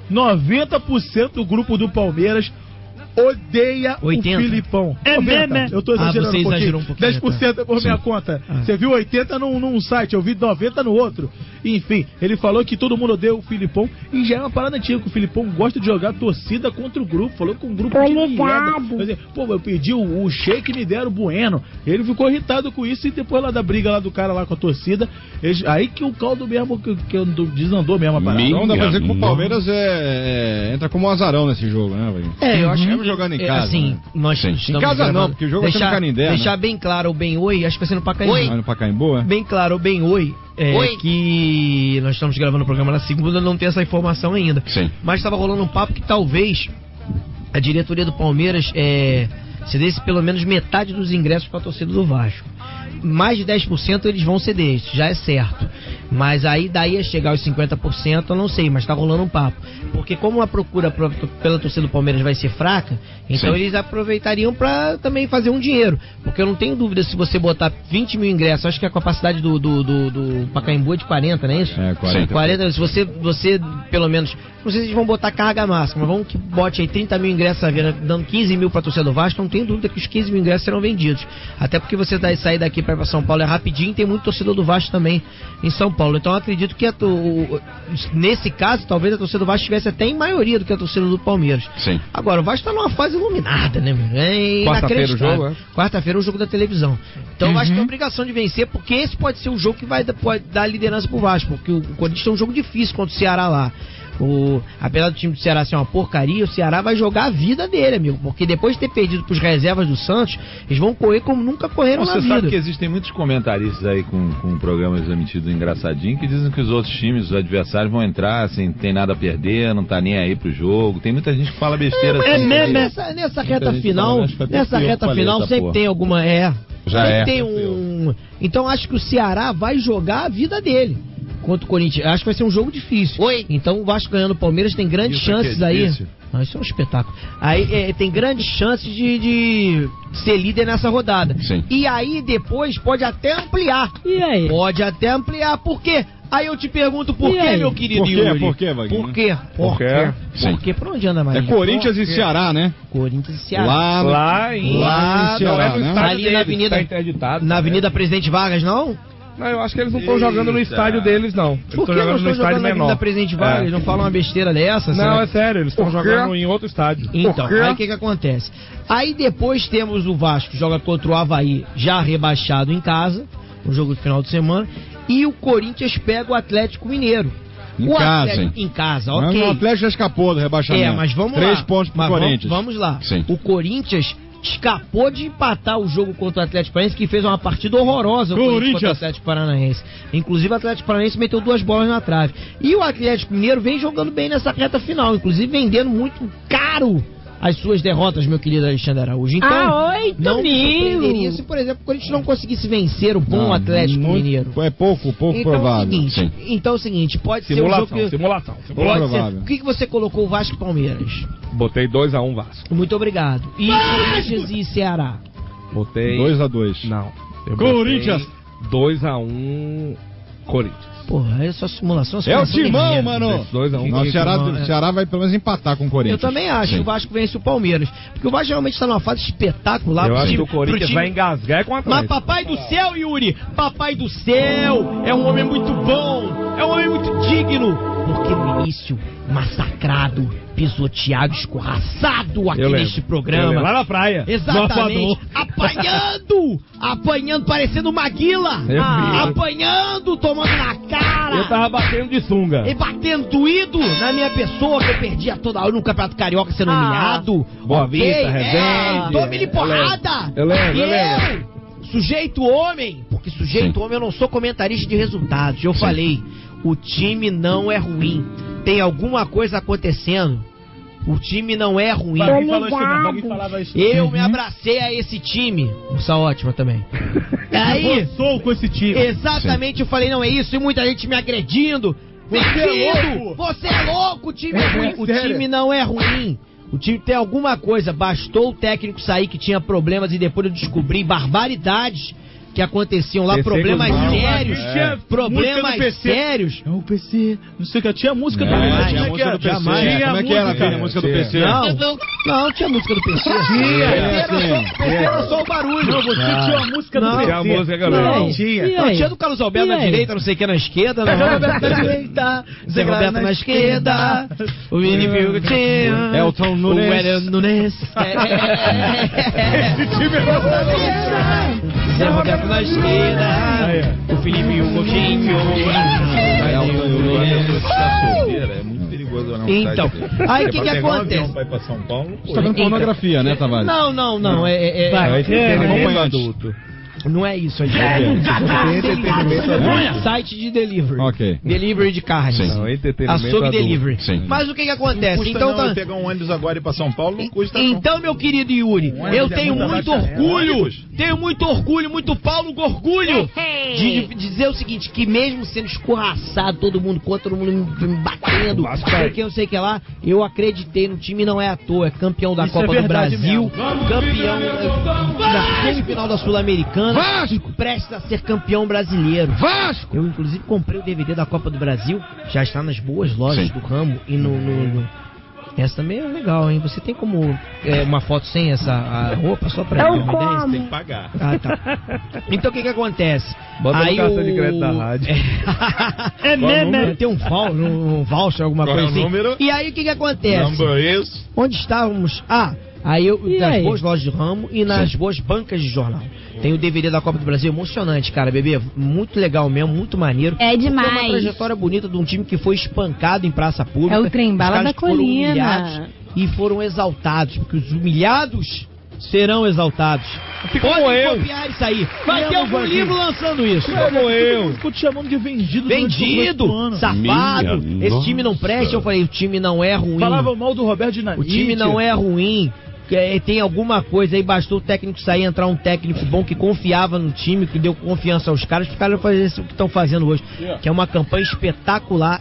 90% do grupo do Palmeiras odeia 80. o Filipão. É mesmo? Eu tô exagerando você exagerou um pouquinho. 10% é por minha conta. Você viu 80 num site, eu vi 90 no outro. Enfim, ele falou que todo mundo odeia o Filipão e já é uma parada antiga, que o Filipão gosta de jogar torcida contra o grupo. Falou com o grupo de merda. Pô, eu pedi o shake e me deram o Bueno. Ele ficou irritado com isso e depois lá da briga lá do cara lá com a torcida, aí que o caldo mesmo, que desandou mesmo a parada. Então dá pra dizer que o Palmeiras entra como um azarão nesse jogo, né, velho? Eu acho jogando em casa. Assim, né? nós em casa não, porque o jogo vai ser no Canindé. Deixar bem claro o bem oi, acho que vai ser no Pacaembu. No Pacaembu, é? Bem claro o bem oi, que nós estamos gravando o programa na segunda, não tem essa informação ainda. Sim. Mas estava rolando um papo que talvez a diretoria do Palmeiras cedesse pelo menos metade dos ingressos para a torcida do Vasco. Mais de 10% eles vão ceder, isso já é certo. Mas aí daí a chegar aos 50%, eu não sei, mas tá rolando um papo. Porque como a procura pela torcida do Palmeiras vai ser fraca, então eles aproveitariam para também fazer um dinheiro. Porque eu não tenho dúvida, se você botar 20 mil ingressos, acho que a capacidade do Pacaembu é de 40, não é isso? É, 40. 40, se você pelo menos, não sei se eles vão botar carga máxima, vamos que bote aí 30 mil ingressos à venda, dando 15 mil para a torcida do Vasco, não tenho dúvida que os 15 mil ingressos serão vendidos. Até porque você sair daqui para São Paulo é rapidinho e tem muito torcedor do Vasco também em São Paulo. Então eu acredito que nesse caso, talvez a torcida do Vasco estivesse até em maioria do que a torcida do Palmeiras. Sim. Agora, o Vasco está numa fase iluminada, né, meu? Quarta-feira o jogo, é? Quarta-feira o jogo da televisão. Então o Vasco tem a obrigação de vencer, porque esse pode ser o jogo que pode dar liderança pro Vasco, porque o Corinthians tem um jogo difícil contra o Ceará lá. Apesar do time do Ceará ser uma porcaria, o Ceará vai jogar a vida dele, amigo, porque depois de ter perdido pros reservas do Santos, eles vão correr como nunca correram na vida. Você sabe que existem muitos comentaristas aí com programas emitidos engraçadinho que dizem que os outros times, os adversários, vão entrar assim, não tem nada a perder, não tá nem aí pro jogo. Tem muita gente que fala besteira assim. Nessa reta final, sempre tem alguma. Então acho que o Ceará vai jogar a vida dele contra o Corinthians. Acho que vai ser um jogo difícil. Então o Vasco ganhando o Palmeiras tem grandes chances aí. Não, isso é um espetáculo. Aí tem grandes chances de ser líder nessa rodada. Sim. E aí depois pode até ampliar. E aí? Pode até ampliar. Por quê? Aí eu te pergunto por quê, meu querido Yuri? Por quê, Vaguinho? Por quê? Por quê? Por onde anda mais? É Corinthians e Ceará, né? Corinthians e Ceará. Lá em Ceará, né? Ali na Avenida, na Avenida Presidente Vargas, não? Não, eu acho que eles não estão jogando no estádio deles, não. Eles Por que não estão jogando na Avenida Presidente Vargas? Eles não falam uma besteira dessa? Não, é sério, eles estão jogando em outro estádio. Então, aí o que acontece? Aí depois temos o Vasco, que joga contra o Avaí, já rebaixado em casa, no jogo de final de semana, e o Corinthians pega o Atlético Mineiro. Em casa, ok. O Atlético já escapou do rebaixamento. Mas vamos 3 lá. pontos pro Corinthians. Vamos lá. Sim. O Corinthians escapou de empatar o jogo contra o Atlético Paranaense, que fez uma partida horrorosa contra o Atlético Paranaense. Inclusive o Atlético Paranaense meteu 2 bolas na trave. E o Atlético Mineiro vem jogando bem nessa reta final, inclusive vendendo muito caro as suas derrotas, meu querido Alexandre Araújo. Então, não me surpreenderia se, por exemplo, o Corinthians não conseguisse vencer o bom Atlético Mineiro. É pouco provável. Então é o seguinte, pode ser um jogo que... Simulação. Pode ser. O que você colocou, Vasco e Palmeiras? Botei 2-1 Vasco. Muito obrigado. E Corinthians e Ceará? Botei 2-2. Não. Corinthians 2-1 Corinthians. Porra, é só simulação. É o timão, mano. 2-1. O Ceará vai pelo menos empatar com o Corinthians. Eu também acho que o Vasco vence o Palmeiras. Porque o Vasco realmente está numa fase espetacular. Eu acho que o Corinthians vai engasgar com a Atlético. Mas papai do céu, Yuri, papai do céu, é um homem muito bom, é um homem muito digno. Porque no início, massacrado, pisoteado, escorraçado aqui neste programa. Lá na praia. Exatamente. Apanhando, parecendo uma guila. Apanhando, tomando na cara. Eu tava batendo de sunga. E batendo doído na minha pessoa, que eu perdia toda hora no Campeonato Carioca sendo humilhado. Boa Vista, Resende. Tome-lhe porrada. Eu lembro. Sujeito homem, porque sujeito homem eu não sou comentarista de resultados. Eu falei, o time não é ruim. Tem alguma coisa acontecendo. O time não é ruim. Eu me abracei a esse time. Moça ótima também. Aí, eu sou com esse time. Exatamente, eu falei, não é isso. E muita gente me agredindo. Você é louco, o time é ruim. O time não é ruim. O time tem alguma coisa, bastou o técnico sair que tinha problemas e depois eu descobri barbaridades que aconteciam lá, problemas sérios, problemas sérios. É o PC, não sei o que, tinha música do PC. Tinha música do PC. Como é que era, cara? A música do PC? Não tinha música do PC. Era só o barulho. Não, você tinha a música do PC. Tinha a música, galera. Não, tinha do Carlos Alberto na direita, não sei o que na esquerda. Zé Roberto na direita, Zé Roberto na esquerda, o Vini Viu tinha, Elton Nunes. O Hélio Nunes. Esse time é Zé Roberto na esquerda, o Felipe e o Coutinho. É muito perigoso não. Então, aí o que acontece? Vai pra São Paulo. Você tá vendo pornografia, né, Tavares? Não. Adulto. Não é isso, site de delivery. Ok. Delivery de carne. Açougue delivery. Sim. Mas o que acontece? Custa Então não, pegar um ônibus agora e ir pra São Paulo não custa Então, meu querido Yuri, eu tenho muito orgulho. Tenho muito orgulho, muito Paulo Gorgulho de dizer o seguinte, que mesmo sendo escorraçado, todo mundo contra, todo mundo me batendo, porque eu sei que lá, eu acreditei no time, não é à toa, é campeão da Copa do Brasil, campeão da semifinal da Sul-Americana, prestes a ser campeão brasileiro. Vasco! Eu, inclusive, comprei o DVD da Copa do Brasil, já está nas boas lojas do ramo e no... Essa também é legal, hein? Você tem como uma foto sem a roupa só pra ter uma ideia? Você tem que pagar. Ah, tá. Então o que acontece? Bota aí no cartão de crédito da rádio. É mesmo? Tem um voucher, alguma coisa assim. Número? E aí o que acontece? Number is... Onde estávamos? Aí eu, nas boas lojas de ramo e nas boas bancas de jornal. Tem o DVD da Copa do Brasil, emocionante, cara, bebê. Muito legal mesmo, muito maneiro. É demais. Tem uma trajetória bonita de um time que foi espancado em praça pública. É o Trem-Bala da Colina. E foram exaltados, porque os humilhados serão exaltados. Pode copiar isso aí. Vai ter algum livro lançando isso. Como eu. Ficou te chamando de vendido. Safado. Esse time não presta. Eu falei, o time não é ruim. Falava mal do Roberto Dinamite. O time não é ruim. Tem alguma coisa aí, bastou o técnico sair, entrar um técnico bom que confiava no time, que deu confiança aos caras, os caras fazer isso que estão fazendo hoje, que é uma campanha espetacular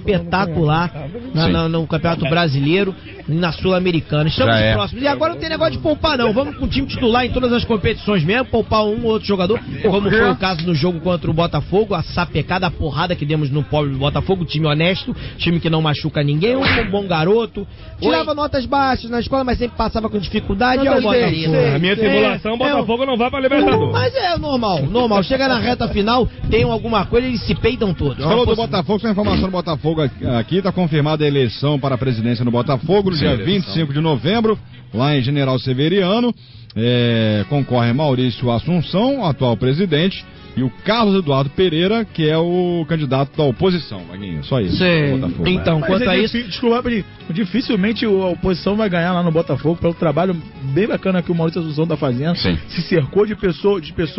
no Campeonato Brasileiro e na Sul-Americana. Estamos próximos. E agora não tem negócio de poupar não, vamos com o time titular em todas as competições mesmo, poupar um ou outro jogador, como foi o caso no jogo contra o Botafogo, a sapecada, a porrada que demos no pobre do Botafogo, time honesto, time que não machuca ninguém, um bom garoto, tirava notas baixas na escola, mas sempre passava com dificuldade. A minha simulação, Botafogo não vai pra Libertadores. Mas é normal. Chega na reta final, tem alguma coisa, eles se peidam todos. Falou do Botafogo, tem informação do Botafogo aqui, tá confirmada a eleição para a presidência no Botafogo no dia 25 de novembro, lá em General Severiano. Concorre Maurício Assunção, atual presidente, e o Carlos Eduardo Pereira, que é o candidato da oposição, Vaguinho. Só isso. Botafogo, então, quanto a isso... Desculpa, dificilmente a oposição vai ganhar lá no Botafogo pelo trabalho bem bacana que o Maurício Assunção tá fazendo. Sim. Se cercou de pessoas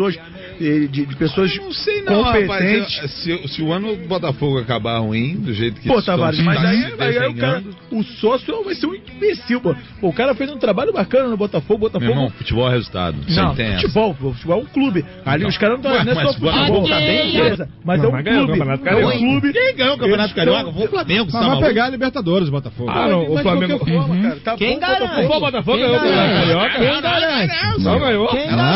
não sei não, competentes. Rapaz, se o ano do Botafogo acabar ruim, do jeito que Tavares, mas aí o cara, o sócio vai ser um imbecil, pô. O cara fez um trabalho bacana no Botafogo. Meu irmão, futebol é resultado. Não, futebol é um clube. Ali os caras não estão... Não é só futebol, tá bem, beleza. Mas é um clube. É um clube. Quem ganhou o Campeonato Carioca? Foi o Flamengo. Vai pegar a Libertadores, o Botafogo. O Flamengo... Quem garante? O Botafogo ganhou o Campeonato Carioca. Quem garante? Não ganhou.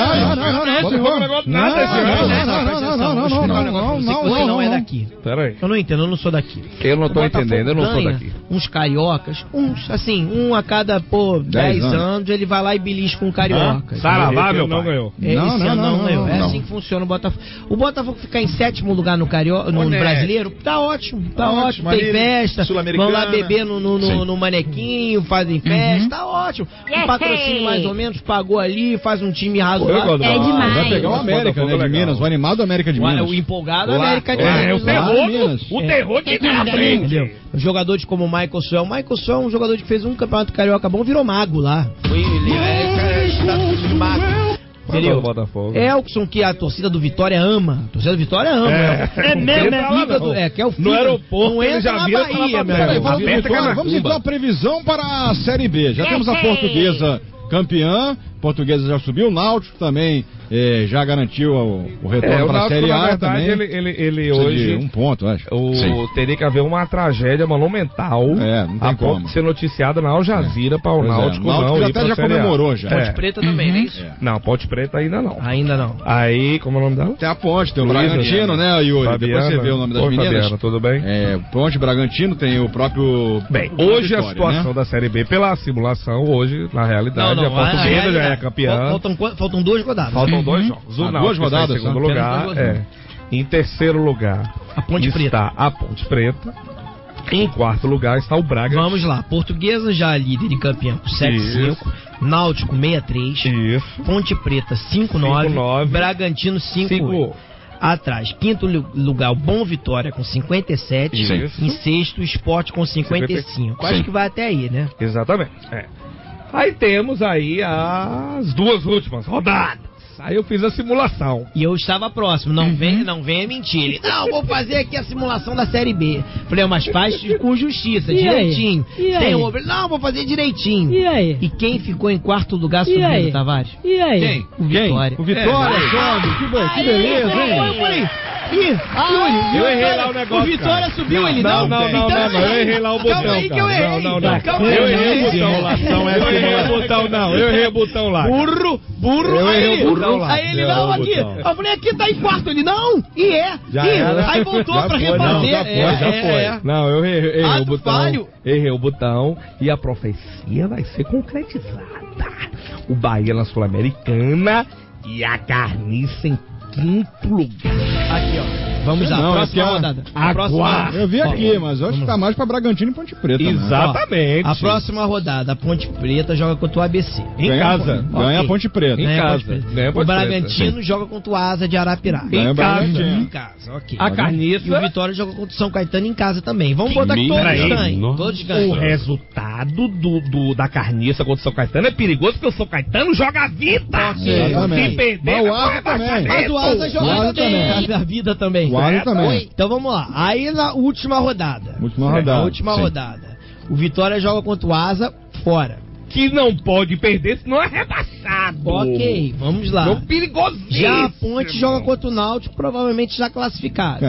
Você não é daqui. Pera aí. Eu não entendo, eu não sou daqui. Eu não tô entendendo, eu não sou daqui. Uns cariocas, um a cada 10 anos, ele vai lá e belisca um carioca. Saravá, meu pai. Ganhou. Não ganhou. É assim que funciona o Botafogo. O Botafogo ficar em 7º lugar no brasileiro, tá ótimo. Tem festa, vão lá beber no manequinho, fazem festa, tá ótimo. Um patrocínio mais ou menos, pagou ali, faz um time razoável. É demais. Vai pegar o América, né, de Minas, o animado América de Minas. O empolgado América de Minas. O terror que tá na frente. Jogadores como o Michael Suel. Michael Suel é um jogador que fez um campeonato carioca bom, virou mago lá. Entendeu? Elkson, que a torcida do Vitória ama. A torcida do Vitória ama. É mesmo, que é o no aeroporto, não entra na Bahia, meu amigo. Vamos então a previsão para a Série B. Já temos a Portuguesa campeã, Portuguesa já subiu, o Náutico também já garantiu o retorno para a Série A também. Ele hoje um ponto, acho. Teria que haver uma tragédia monumental não tem como ser noticiada na Al Jazeera para o Náutico não ir até já comemorou já. Ponte Preta também, não é isso? Não, Ponte Preta ainda não. Ainda não. Aí, como é o nome dela? Tem a Ponte, tem o Bragantino, né, Yuri? Fabiana. Depois você vê o nome das meninas. Fabiana, tudo bem? Ponte, Bragantino, tem o próprio... Bem, hoje a situação da Série B, pela simulação, hoje, na realidade, a Portuguesa já é campeã. Faltam 2 rodadas. Faltam 2 jogos. O Náutico 2 rodadas, em segundo lugar. Em terceiro lugar a Ponte Preta. Está a Ponte Preta. Em quarto lugar está o Braga. Vamos lá. Portuguesa já líder e campeão com 7-5. Náutico 6-3. Isso. Ponte Preta 5-9. Bragantino 5-8. Atrás, quinto lugar, o Bom Vitória com 57. Isso. Em sexto, o Sport com 55. Acho que vai até aí, né? Exatamente. Aí temos aí as 2 últimas rodadas. Aí eu fiz a simulação. E eu estava próximo, não venha mentir. Ele, não, vou fazer aqui a simulação da Série B. Falei, mas faz com justiça, direitinho. Não, vou fazer direitinho. E aí? E quem ficou em quarto lugar subindo, Tavares? E aí? Quem? O Vitória. O Vitória sobe, que beleza, hein? Eu errei lá o negócio. O Vitória subiu, ele não? Não, eu errei lá o botão. Calma aí que eu errei. Eu errei o botão. Eu errei o botão lá. Burro. Eu errei o botão lá. Aí ele não, aqui. Eu falei, aqui tá em quarto. Ele não. Aí voltou pra refazer. Já foi. Não, eu errei o botão. Errei o botão. E a profecia vai ser concretizada. O Bahia na Sul-Americana e a Carniça em quinto lugar. Aqui, ó. Vamos lá, próxima rodada. Eu vi aqui, mas eu acho que tá mais pra Bragantino e Ponte Preta. Exatamente. A próxima rodada, a Ponte Preta joga contra o ABC. Em casa. Ganha a Ponte Preta. Em casa. O Bragantino joga contra o Asa de Arapiraca. Em casa. Em casa, ok. A Carniça. E o Vitória joga contra o São Caetano em casa também. Vamos botar que todos ganham. Todos ganham. O resultado da Carniça contra o São Caetano é perigoso porque o São Caetano joga a vida. Se perder, o Asa também. Mas o Asa joga também. A vida também. O Asa também. Então vamos lá. Aí na última rodada. O Vitória joga contra o Asa fora. Que não pode perder, senão é rebaixado. Ok, vamos lá. É perigosíssimo. Já a Ponte joga contra o Náutico, provavelmente já classificado.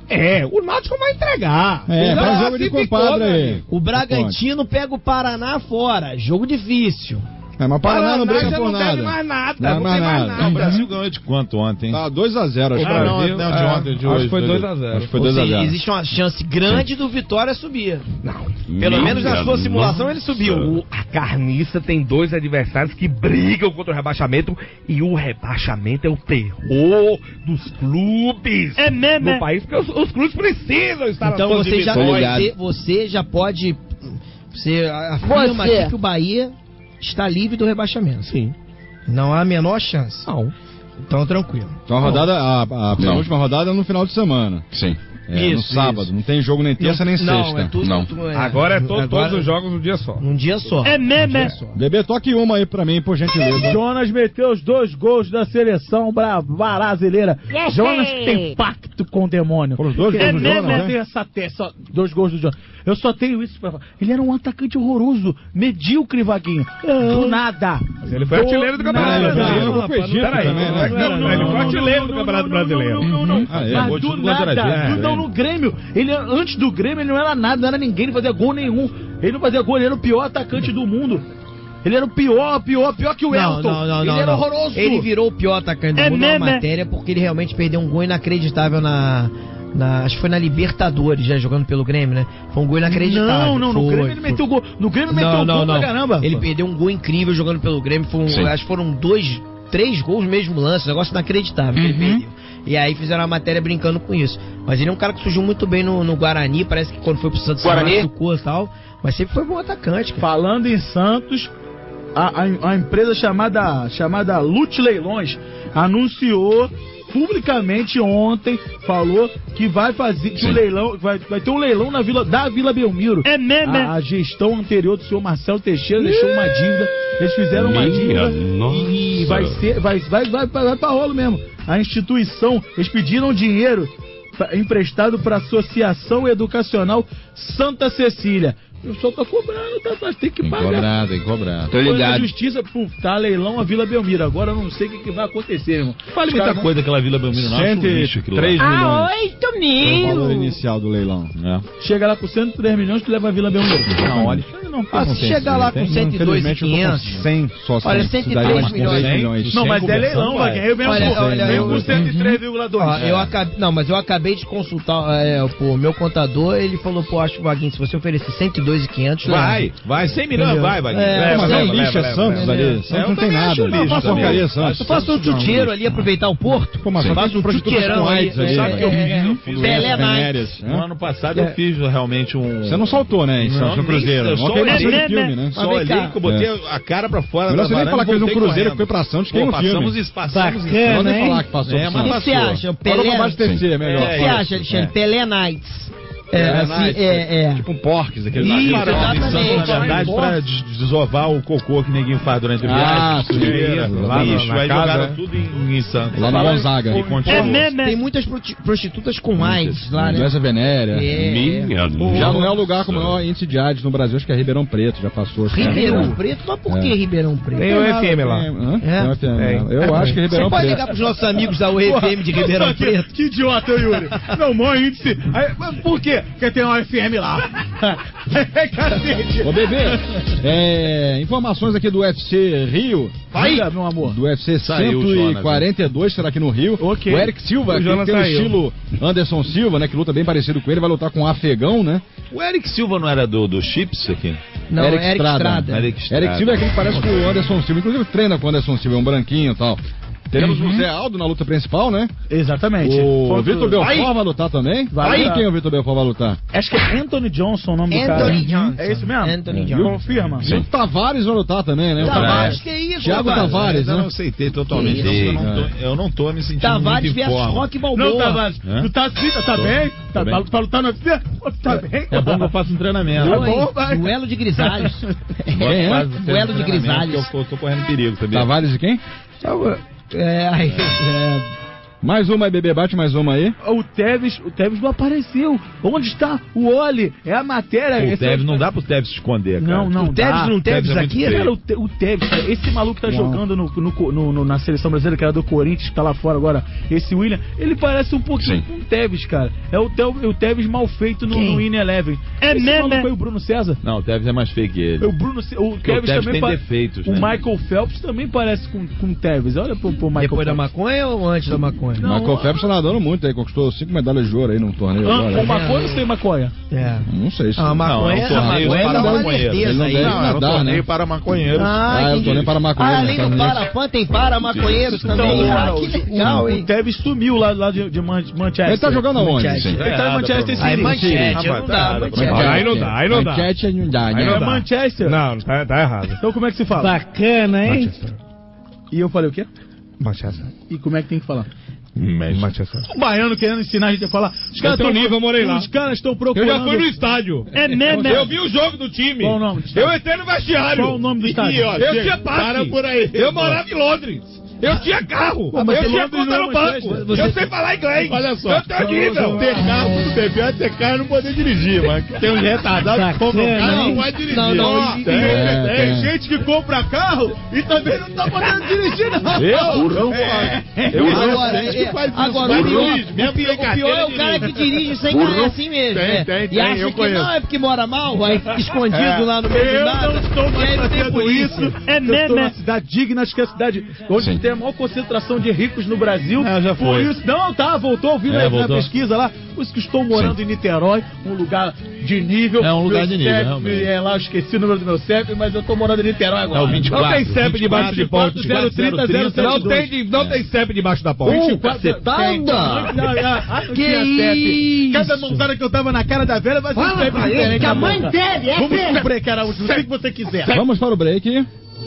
O Náutico vai entregar. Pra jogo de compadre aí. O Bragantino pega o Paraná fora. Jogo difícil. Mas o Paraná não briga por nada. Não tem mais nada. O Brasil ganhou de quanto ontem? Tá 2-0, acho que não, de ontem, de hoje. Acho que foi 2-0. Acho que foi 2-0. Existe uma chance grande do Vitória subir. Não. Pelo menos na sua simulação ele subiu. A Carniça tem 2 adversários que brigam contra o rebaixamento e o rebaixamento é o terror dos clubes. É mesmo? No país, porque os clubes precisam estar então nas você já pode. Você afirma aqui que o Bahia está livre do rebaixamento. Sim. Não há a menor chance. Não. Então tranquilo. Então a penúltima rodada é no final de semana. Sim. No sábado. Não tem jogo nem terça nem sexta. Agora é todos os jogos num dia só. Num dia só. É mesmo, Bebê, toque uma aí pra mim, por gentileza. Jonas meteu os 2 gols da seleção brasileira. Jonas tem pacto com o demônio. Foram os 2 gols do Jonas, né? Só 2 gols do Jonas. Eu só tenho isso pra falar. Ele era um atacante horroroso, medíocre, Vaguinho. Do nada. Mas ele foi artilheiro do Campeonato Brasileiro. Ele foi artilheiro do Campeonato Brasileiro. Mas do nada. No Grêmio, antes do Grêmio ele não era nada, não era ninguém, não fazia gol nenhum. Ele não fazia gol, ele era o pior atacante do mundo. Ele era o pior que o Elton. Ele era horroroso. Ele virou o pior atacante do mundo na matéria porque ele realmente perdeu um gol inacreditável acho que foi na Libertadores, já jogando pelo Grêmio, né? Foi um gol inacreditável. Não, no Grêmio ele meteu gol. No Grêmio meteu gol pra caramba. Ele perdeu um gol incrível jogando pelo Grêmio. Acho que foram 3 gols no mesmo lance, um negócio inacreditável que ele perdeu. E aí fizeram a matéria brincando com isso. Mas ele é um cara que surgiu muito bem no Guarani, parece que quando foi pro Santos machucou e tal, mas sempre foi bom atacante, cara. Falando em Santos, a empresa chamada Lute Leilões anunciou publicamente ontem, falou que vai fazer que o leilão, vai ter um leilão da Vila Belmiro. É mesmo? A gestão anterior do senhor Marcelo Teixeira deixou uma dívida, eles fizeram uma dívida e vai pra rolo mesmo. A instituição, eles pediram dinheiro emprestado para a Associação Educacional Santa Cecília. O pessoal tá cobrando, tem que pagar. Tem que cobrar. Tô ligado. A justiça, tá leilão a Vila Belmiro. Agora eu não sei o que vai acontecer, irmão. Fale muita coisa aquela Vila Belmiro, não. 103 milhões. 8 mil. É o valor inicial do leilão. Chega lá com 103 milhões, tu leva a Vila Belmiro. Não, olha. Se chegar lá com 102,500. 100 só. Olha, 103 milhões. Não, mas é leilão, vai. Eu mesmo por 103,2. Não, mas eu acabei de consultar o meu contador, ele falou, acho, Vaguinho, se você oferecer 102,500... Vai, 100 milhões, vai, Vaguinho. Mas é um lixo, é Santos ali. Santos não tem nada. Uma porcaria, Santos. Tu faça um chuteiro ali, aproveitar o porto. Faz um chuteirão aí. Sabe que eu fiz? Pelé Nights. No ano passado eu fiz realmente um... Você não soltou, né? Em Santos no Cruzeiro. Só olhei o filme, né? Só olhei que eu botei a cara pra fora da varanda. Você nem falar que fez um Cruzeiro que foi pra Santos, que é um filme. Passamos não nem falar que passou. O que você acha? Pelé... O que você acha, Alexandre? Pelé Nights. Tipo um porques, aquele verdade, pra desovar o cocô que ninguém faz durante a viagem. Lixo, aí jogaram tudo em Santos. Lá na Gonzaga. Tem muitas prostitutas com AIDS lá, né? Doença venérea. Já não é o lugar com o maior índice de AIDS no Brasil, acho que é Ribeirão Preto, já passou. Ribeirão Preto? Mas por que Ribeirão Preto? Tem o FM lá. Tem o FM. Eu acho que Ribeirão Preto. Você pode ligar pros nossos amigos da UFM de Ribeirão Preto. Que idiota, Yuri. Não, maior índice. Por quê? Porque tem uma FM lá. Cacete. Ô, bebê, informações aqui do UFC Rio. Vai, meu amor. Do UFC 142, será aqui no Rio. Okay. O Eric Silva, que tem o estilo Anderson Silva, né? Que luta bem parecido com ele, vai lutar com um afegão, né? O Eric Silva não era do Chips aqui? Não, Eric Estrada. Eric Silva é aquele que parece com o Anderson Silva. Inclusive treina com o Anderson Silva, é um branquinho e tal. Teremos o Zé Aldo na luta principal, né? Exatamente. O Vitor Belfort vai lutar também. Vai. Quem o Vitor Belfort vai lutar? Acho que é Anthony Johnson o nome do cara. Anthony Johnson. É isso mesmo? Anthony Johnson. Confirma. E o Tavares vai lutar também, né? Tavares, que isso? Thiago Tavares, né? Eu não aceitei totalmente. Eu não tô me sentindo Tavares muito em versus forma. Rock Balboa. Não, Tavares. Tu tá assim, tá bem? Tá lutando no UFC? Tá bem? É bom que eu faça um treinamento. Tá bom, vai. Duelo de grisalhos. Duelo de grisalhos. Eu tô correndo perigo, sabia? Tavares e quem? Mais uma aí, bebê, bate mais uma aí. O Tevez não apareceu. Onde está o Oli? É a matéria. O Tevez, não dá pro Tevez se esconder, cara. Não o Tevez não Tevez aqui? Cara, o Tevez, cara, esse maluco tá jogando na seleção brasileira, que era do Corinthians, que tá lá fora agora, esse William, ele parece um pouquinho com o Tevez, cara. É o Tevez mal feito no In Eleven. Mesmo? Foi o Bruno César? Não, o Tevez é mais feio que ele. O Tevez também tem defeitos, o né? Michael Phelps também parece com o Tevez. Olha pro Michael Depois Phelps. da maconha ou antes da maconha? Não, Michael Phelps tá nadando muito aí, conquistou 5 medalhas de ouro aí num torneio agora. Com maconha ou sem maconha? Não sei se... A maconha é um torneio para maconheiros. Ele não deve nadar, né? Para maconheiros. É um torneio para maconheiros. Além do Parapan, tem para maconheiros também. Que legal, hein? O Tevez sumiu lá de Manchester. Ele tá jogando aonde? Ele tá em Manchester City. Aí Manchester, não dá. Aí não dá. Manchester não dá, né? É Manchester. Não, tá errado. Então como é que se fala? Bacana, hein? Manchester. E eu falei o quê? Manchester. E como é que tem que falar? Manchester. O baiano querendo ensinar a gente a falar. Os caras tão nível, eu morei lá. Os caras estão procurando. Eu já fui no estádio. É mesmo? Eu vi o jogo do time. Qual o nome do estádio? Eu entrei no vestiário. Qual o nome do estádio? Eu tinha passe. por aí. Eu morava em Londres. Eu tinha carro. Eu tinha conta no banco. Eu sei falar inglês. Olha só. Eu tenho nível. Ter carro, tudo bem. Pior de ter carro e não poder dirigir, mas tem um retardado que compra um carro e não vai dirigir. Não. Tem gente que compra carro e também não tá podendo dirigir, não. Agora, o pior é o cara que dirige sem ganhar assim mesmo. E acha que não é porque mora mal, vai escondido lá no meio do nada. Eu não estou mais fazendo isso. Eu estou numa cidade digna, acho que é a cidade onde tem a maior concentração de ricos no Brasil. Já foi. Por isso, voltou, ouvindo na pesquisa lá. Por isso que estou morando em Niterói, um lugar de nível. É um lugar de nível, realmente. Lá, eu esqueci o número do meu CEP, mas eu estou morando em Niterói agora. É o 24. Não tem CEP debaixo de ponte. 030. Não tem CEP debaixo da ponte. Cacetada! Que isso? Cada montada que eu tava na cara da velha vai ser um CEP diferente. A mãe dele, Vamos pro break, Araújo, o que você quiser. Vamos para o break.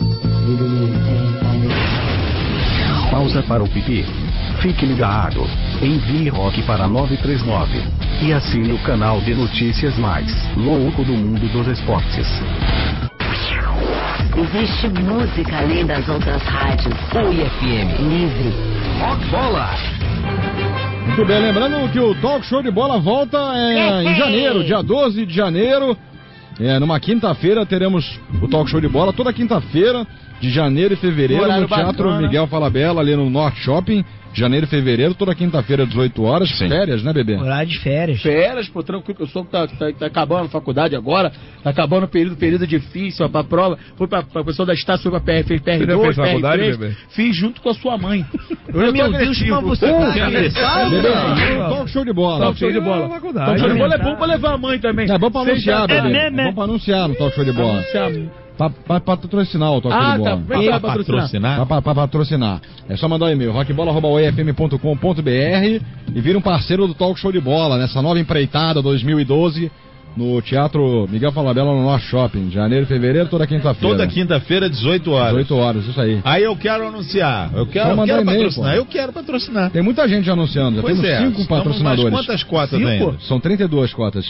Pausa para o pipi. Fique ligado. Envie rock para 939 e assine o canal de Notícias Mais Louco do Mundo dos Esportes. Existe música além das outras rádios. UFM. Livre. Rock Bola. Muito bem, lembrando que o Talk Show de Bola volta em janeiro, dia 12 de janeiro. Numa quinta-feira teremos o Talk Show de Bola, toda quinta-feira de janeiro e fevereiro no Teatro bacana. Miguel Falabella, ali no Norte Shopping. Janeiro e fevereiro, toda quinta-feira, 18 horas. Sim. Férias, né, bebê? Horário de férias. Férias, pô, tranquilo, que eu sou que tá acabando a faculdade agora, tá acabando o período difícil, pra prova, fui pra pessoa da Estácio, foi pra PR2, Você já fez faculdade, PR3, bebê? fiz junto com a sua mãe. Meu Deus, mas você Talk Show de Bola. Talk Show de Bola. Talk Show de Bola é bom pra levar a mãe também. É bom pra anunciar, bebê. É bom pra anunciar no Talk Show de Bola. Pra patrocinar o Talk Show de Bola. Pra patrocinar? Pra patrocinar. É só mandar um e-mail, rockbola@oifm.com.br e vira um parceiro do Talk Show de Bola, nessa nova empreitada 2012, no Teatro Miguel Falabella, no Norte Shopping. Janeiro e fevereiro, toda quinta-feira. Toda quinta-feira, 18 horas. 18 horas, isso aí. Aí eu quero anunciar. Eu quero patrocinar. Eu quero patrocinar. Tem muita gente anunciando, já temos 5 patrocinadores. Mas quantas cotas ainda? São 32 cotas.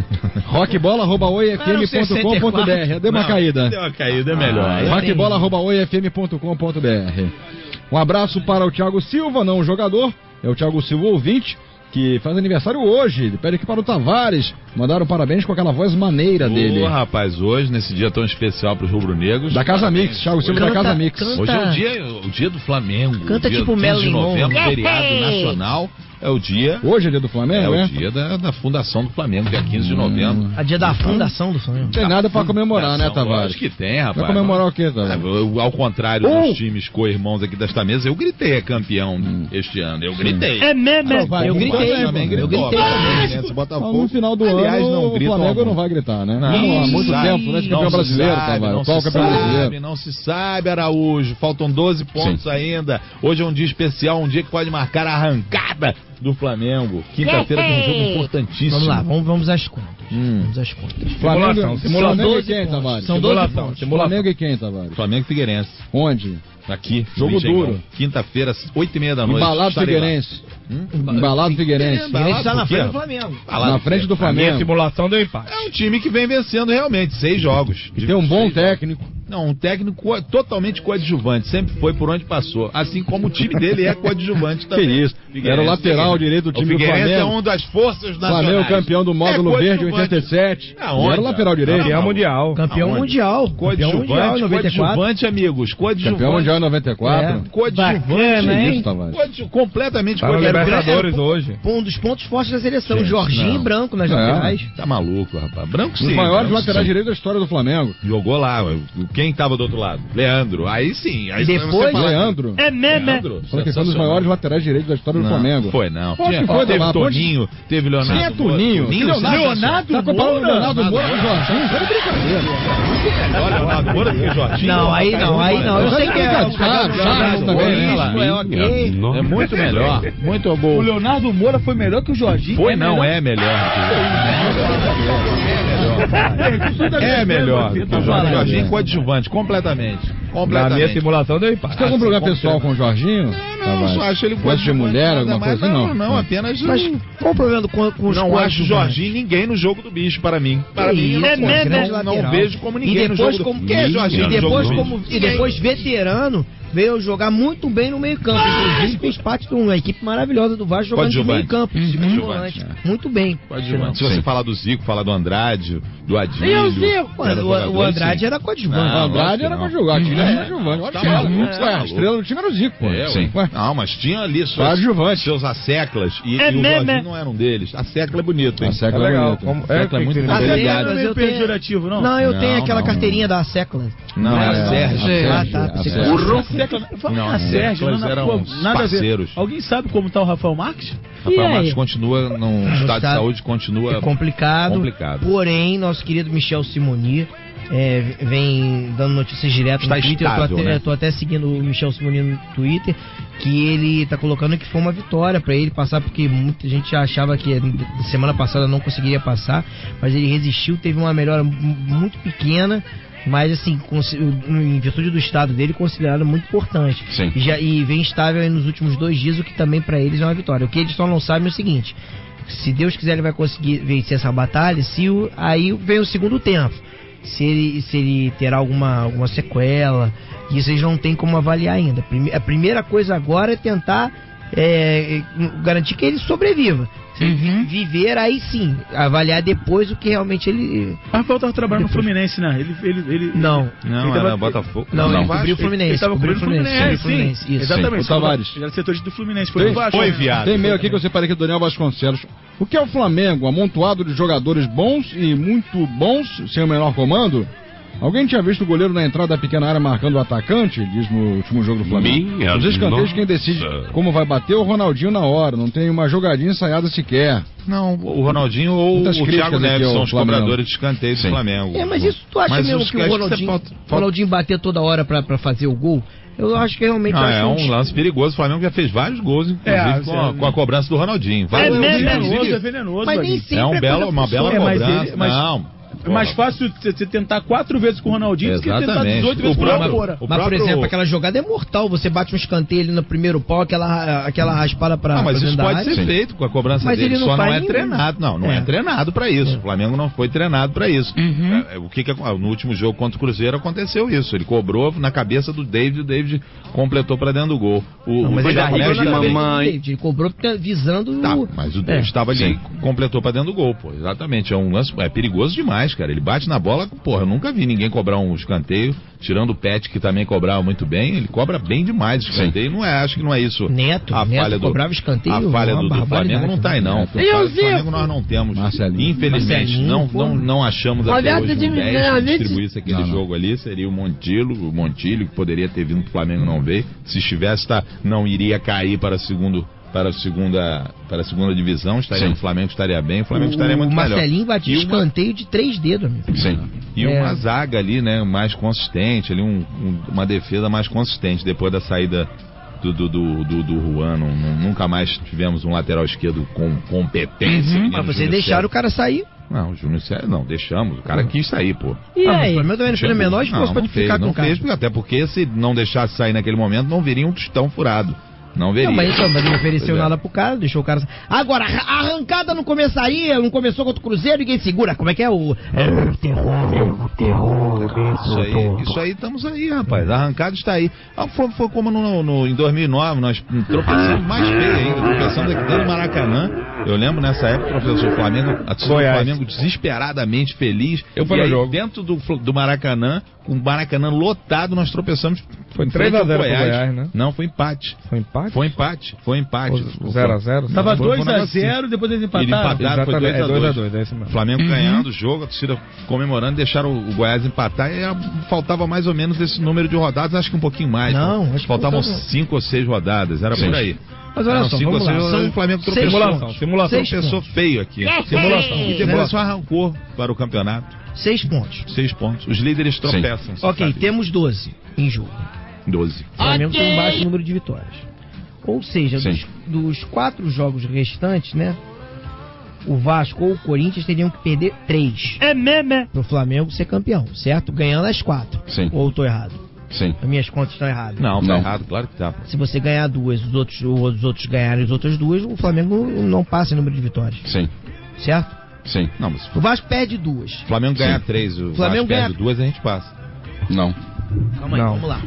rockbola@oifm.com.br. Deu uma caída. Deu uma caída, é melhor. rockbola@oifm.com.br. Um abraço para o Thiago Silva, não o jogador, é o Thiago Silva ouvinte, que faz aniversário hoje. Ele pede aqui para o Tavares. Mandaram parabéns com aquela voz maneira dele. Rapaz, hoje, nesse dia tão especial para os rubro-negros. Da Casa Mix, Thiago Silva da Casa Mix. Hoje é o dia do Flamengo. Canta dia tipo 15 de Melo novembro, feriado nacional. É o dia. Hoje é dia do Flamengo, o dia da fundação do Flamengo, dia 15 de novembro. A dia da fundação do Flamengo. Não tem nada pra comemorar, né, Tavares? Acho que tem, rapaz. Vai comemorar o quê, Tavares? Ao contrário dos times co-irmãos aqui desta mesa, eu gritei é campeão este ano. Eu gritei. É mesmo? Eu gritei. Eu gritei também. No final do ano, o Flamengo não vai gritar, né? Não, há muito tempo, né? De campeão brasileiro, Tavares. Qual campeão brasileiro? Não se sabe, Araújo. Faltam 12 pontos ainda. Hoje é um dia especial, um dia que pode marcar a arrancada do Flamengo. Quinta-feira tem um jogo importantíssimo. Vamos lá, vamos às contas. Vamos às contas. Flamengo e quem, Tavares? São 12 pontos. Flamengo e quem, Tavares? Flamengo e Figueirense. Onde? Aqui. Jogo duro. Quinta-feira, 8h30 da noite. Embalado Figueirense. Embalado Figueirense. Figueirense está na frente do Flamengo. Na frente do Flamengo. A minha simulação deu empate. É um time que vem vencendo realmente 6 jogos. E tem um bom técnico. Não, um técnico totalmente coadjuvante. Sempre foi por onde passou. Assim como o time dele é coadjuvante também. Que isso. Era o lateral direito do time do Flamengo. É uma das forças nacionais. Flamengo campeão do módulo verde 87. Era o lateral direito. Campeão mundial. Campeão mundial. Coadjuvante, amigos. Campeão mundial em 94. Coadjuvante. Completamente coadjuvante. Libertadores hoje. Um dos pontos fortes da seleção. Jorginho e Branco nas laterais. Tá maluco, rapaz. Branco sim. Um dos maiores laterais direitos da história do Flamengo. Jogou lá. Quem tava do outro lado? Leandro. Aí sim. Aí depois, Leandro. É mesmo. Falou que foi um dos maiores laterais direitos da história do Flamengo. Foi não. Teve Toninho, teve Leonardo. Quem é Toninho? Leonardo Tá comparando o Leonardo Moura com o Jorginho? Foi brincadeira. Olha, Leonardo Moura com o Jorginho. Não, aí não. Eu sei que é é muito melhor. Muito bom. O Leonardo Moura foi melhor que o Jorginho? Foi não, é melhor. É melhor. O Jorginho coadjuvante, completamente. Na minha simulação deu empate. Você tem algum problema pessoal com o Jorginho? Não, só acho ele gosta de mulher, alguma coisa assim? Não, apenas. Mas qual o problema com os Não acho o Jorginho ninguém no jogo do bicho, para mim. Para mim, não vejo como ninguém no jogo do bicho. Quem é Jorginho? E depois veterano, veio jogar muito bem no meio-campo. Inclusive fez parte de uma equipe maravilhosa do Vasco jogando no meio-campo. Muito bem. Se você falar do Zico, falar do Andrade, do Adílio. E o Zico? O Andrade era coadjuvante. O Andrade era coadjuvante. A estrela do time era o Zico. Não, mas tinha ali seus asseclas. E o Jorginho não era um deles. A secla é bonito, hein? A secla é legal. A secla é muito obrigado. Não é pejorativo, não? Não, eu tenho aquela carteirinha da secla. Não, é a Sérgio. Não, a Sérgio, eram parceiros. Alguém sabe como tá o Rafael Marques? Rafael Marques continua no estado de saúde, continua complicado. Porém, nosso querido Michel Simoni vem dando notícias diretas no Twitter. Eu tô até seguindo o Michel Simoni no Twitter, que ele tá colocando que foi uma vitória pra ele passar, porque muita gente achava que semana passada não conseguiria passar, mas ele resistiu, teve uma melhora muito pequena. Mas assim, em virtude do estado dele, considerado muito importante. Sim. E vem estável aí nos últimos 2 dias, o que também pra eles é uma vitória. O que eles só não sabem é o seguinte: se Deus quiser, ele vai conseguir vencer essa batalha. Aí vem o segundo tempo. Se ele terá alguma sequela, isso eles não tem como avaliar ainda. A primeira coisa agora é tentar garantir que ele sobreviva. Se ele viver, aí sim, avaliar depois o que realmente ele... Rafael tava trabalhando no Fluminense, né? Ele Não. Não, ele era tava... Botafogo. Não, ele cobriu o Fluminense. Ele tava cobrindo o Fluminense, Isso. Exatamente. O Tavares. Ele era setor do Fluminense, foi do Vasco. Foi, viado. Tem e-mail aqui que eu separei aqui do Daniel Vasconcelos. O que é o Flamengo? Amontoado de jogadores bons e muito bons, sem o menor comando? Alguém tinha visto o goleiro na entrada da pequena área marcando o atacante? Diz no último jogo do Flamengo. Os escanteios, quem decide como vai bater é o Ronaldinho na hora. Não tem uma jogadinha ensaiada sequer. Não, o Ronaldinho ou o Thiago Neves são os cobradores de escanteio do Flamengo. Mas isso tu acha mesmo que o Ronaldinho bater toda hora pra fazer o gol? Eu acho que realmente... é um lance perigoso. O Flamengo já fez vários gols, inclusive com a cobrança do Ronaldinho. É venenoso. Mas nem sempre uma bela cobrança. É mais fácil você tentar 4 vezes com o Ronaldinho do que tentar 18 vezes com o Moura. Mas, por exemplo, aquela jogada é mortal. Você bate um escanteio ali no primeiro pau, aquela raspada pra... mas isso pode ser feito com a cobrança dele. Só não é treinado. Não é treinado pra isso. O Flamengo não foi treinado pra isso. No último jogo contra o Cruzeiro aconteceu isso. Ele cobrou na cabeça do David, o David completou pra dentro do gol. Mas ele cobrou visando... Mas o David estava ali, completou pra dentro do gol, pô. Exatamente. É um lance perigoso demais, cara. Ele bate na bola, porra, eu nunca vi ninguém cobrar um escanteio, tirando o Pet, que também cobrava muito bem, ele cobra bem demais o escanteio. Não é, acho que não é isso. Neto cobrava escanteio. A falha do Flamengo não tá aí, não. A falha do Flamengo nós não temos. Infelizmente, não achamos até hoje um 10 que distribuísse aquele jogo ali. Seria o Montilho, que poderia ter vindo pro Flamengo, não veio. Se estivesse, não iria cair para a segunda divisão, o Flamengo estaria bem, o Flamengo estaria muito melhor. O Marcelinho batia escanteio de 3 dedos, amigo. Sim. E uma zaga ali, né, mais consistente, ali uma defesa mais consistente depois da saída do Juan. Nunca mais tivemos um lateral esquerdo com competência. Mas vocês deixaram o cara sair? Não, o Júnior César não, deixamos. O cara quis sair, pô. E aí? O Flamengo também não fez menor esforço pra ficar com o cara. Até porque se não deixasse sair naquele momento, não viria um tostão furado. Não veria. Mas não ofereceu nada pro cara, deixou o cara... Agora, a arrancada não começou contra o Cruzeiro, ninguém segura. Como é que é o terror. Isso aí, estamos aí, rapaz. A arrancada está aí. Foi como em 2009, nós tropeçamos mais feio ainda. Tropeçamos aqui dentro do Maracanã. Eu lembro nessa época, professor, o Flamengo desesperadamente feliz. Eu fui no jogo. Dentro do Maracanã, com o Maracanã lotado, nós tropeçamos. Foi 3-0 pro Goiás, né? Não, foi empate. Foi empate? Foi empate. 0-0? Tava 2-0, depois eles empataram. Foi 2-2. O Flamengo ganhando o jogo, a torcida comemorando, deixaram o Goiás empatar e faltava mais ou menos esse número de rodadas, acho que um pouquinho mais. Não, acho que faltavam 5 ou 6 rodadas, era por aí. Mas olha só, vamos lá. O Flamengo tropeçou feio aqui. Simulação. E depois só arrancou para o campeonato. 6 pontos. 6 pontos. Os líderes tropeçam. Ok, temos 12 em jogo. 12. O Flamengo tem um baixo número de vitórias. Ou seja, dos 4 jogos restantes, né? O Vasco ou o Corinthians teriam que perder 3. É mesmo? Pro Flamengo ser campeão, certo? Ganhando as 4. Sim. Ou eu tô errado? Sim. As minhas contas estão erradas. Não, tá errado, claro que tá. Se você ganhar 2, os outros ganharem as outras 2, o Flamengo não passa em número de vitórias. Sim. Certo? Sim. Não, mas o Vasco perde 2. O Flamengo ganha 3, o Flamengo perde 2, a gente passa. Não. Calma aí, vamos lá.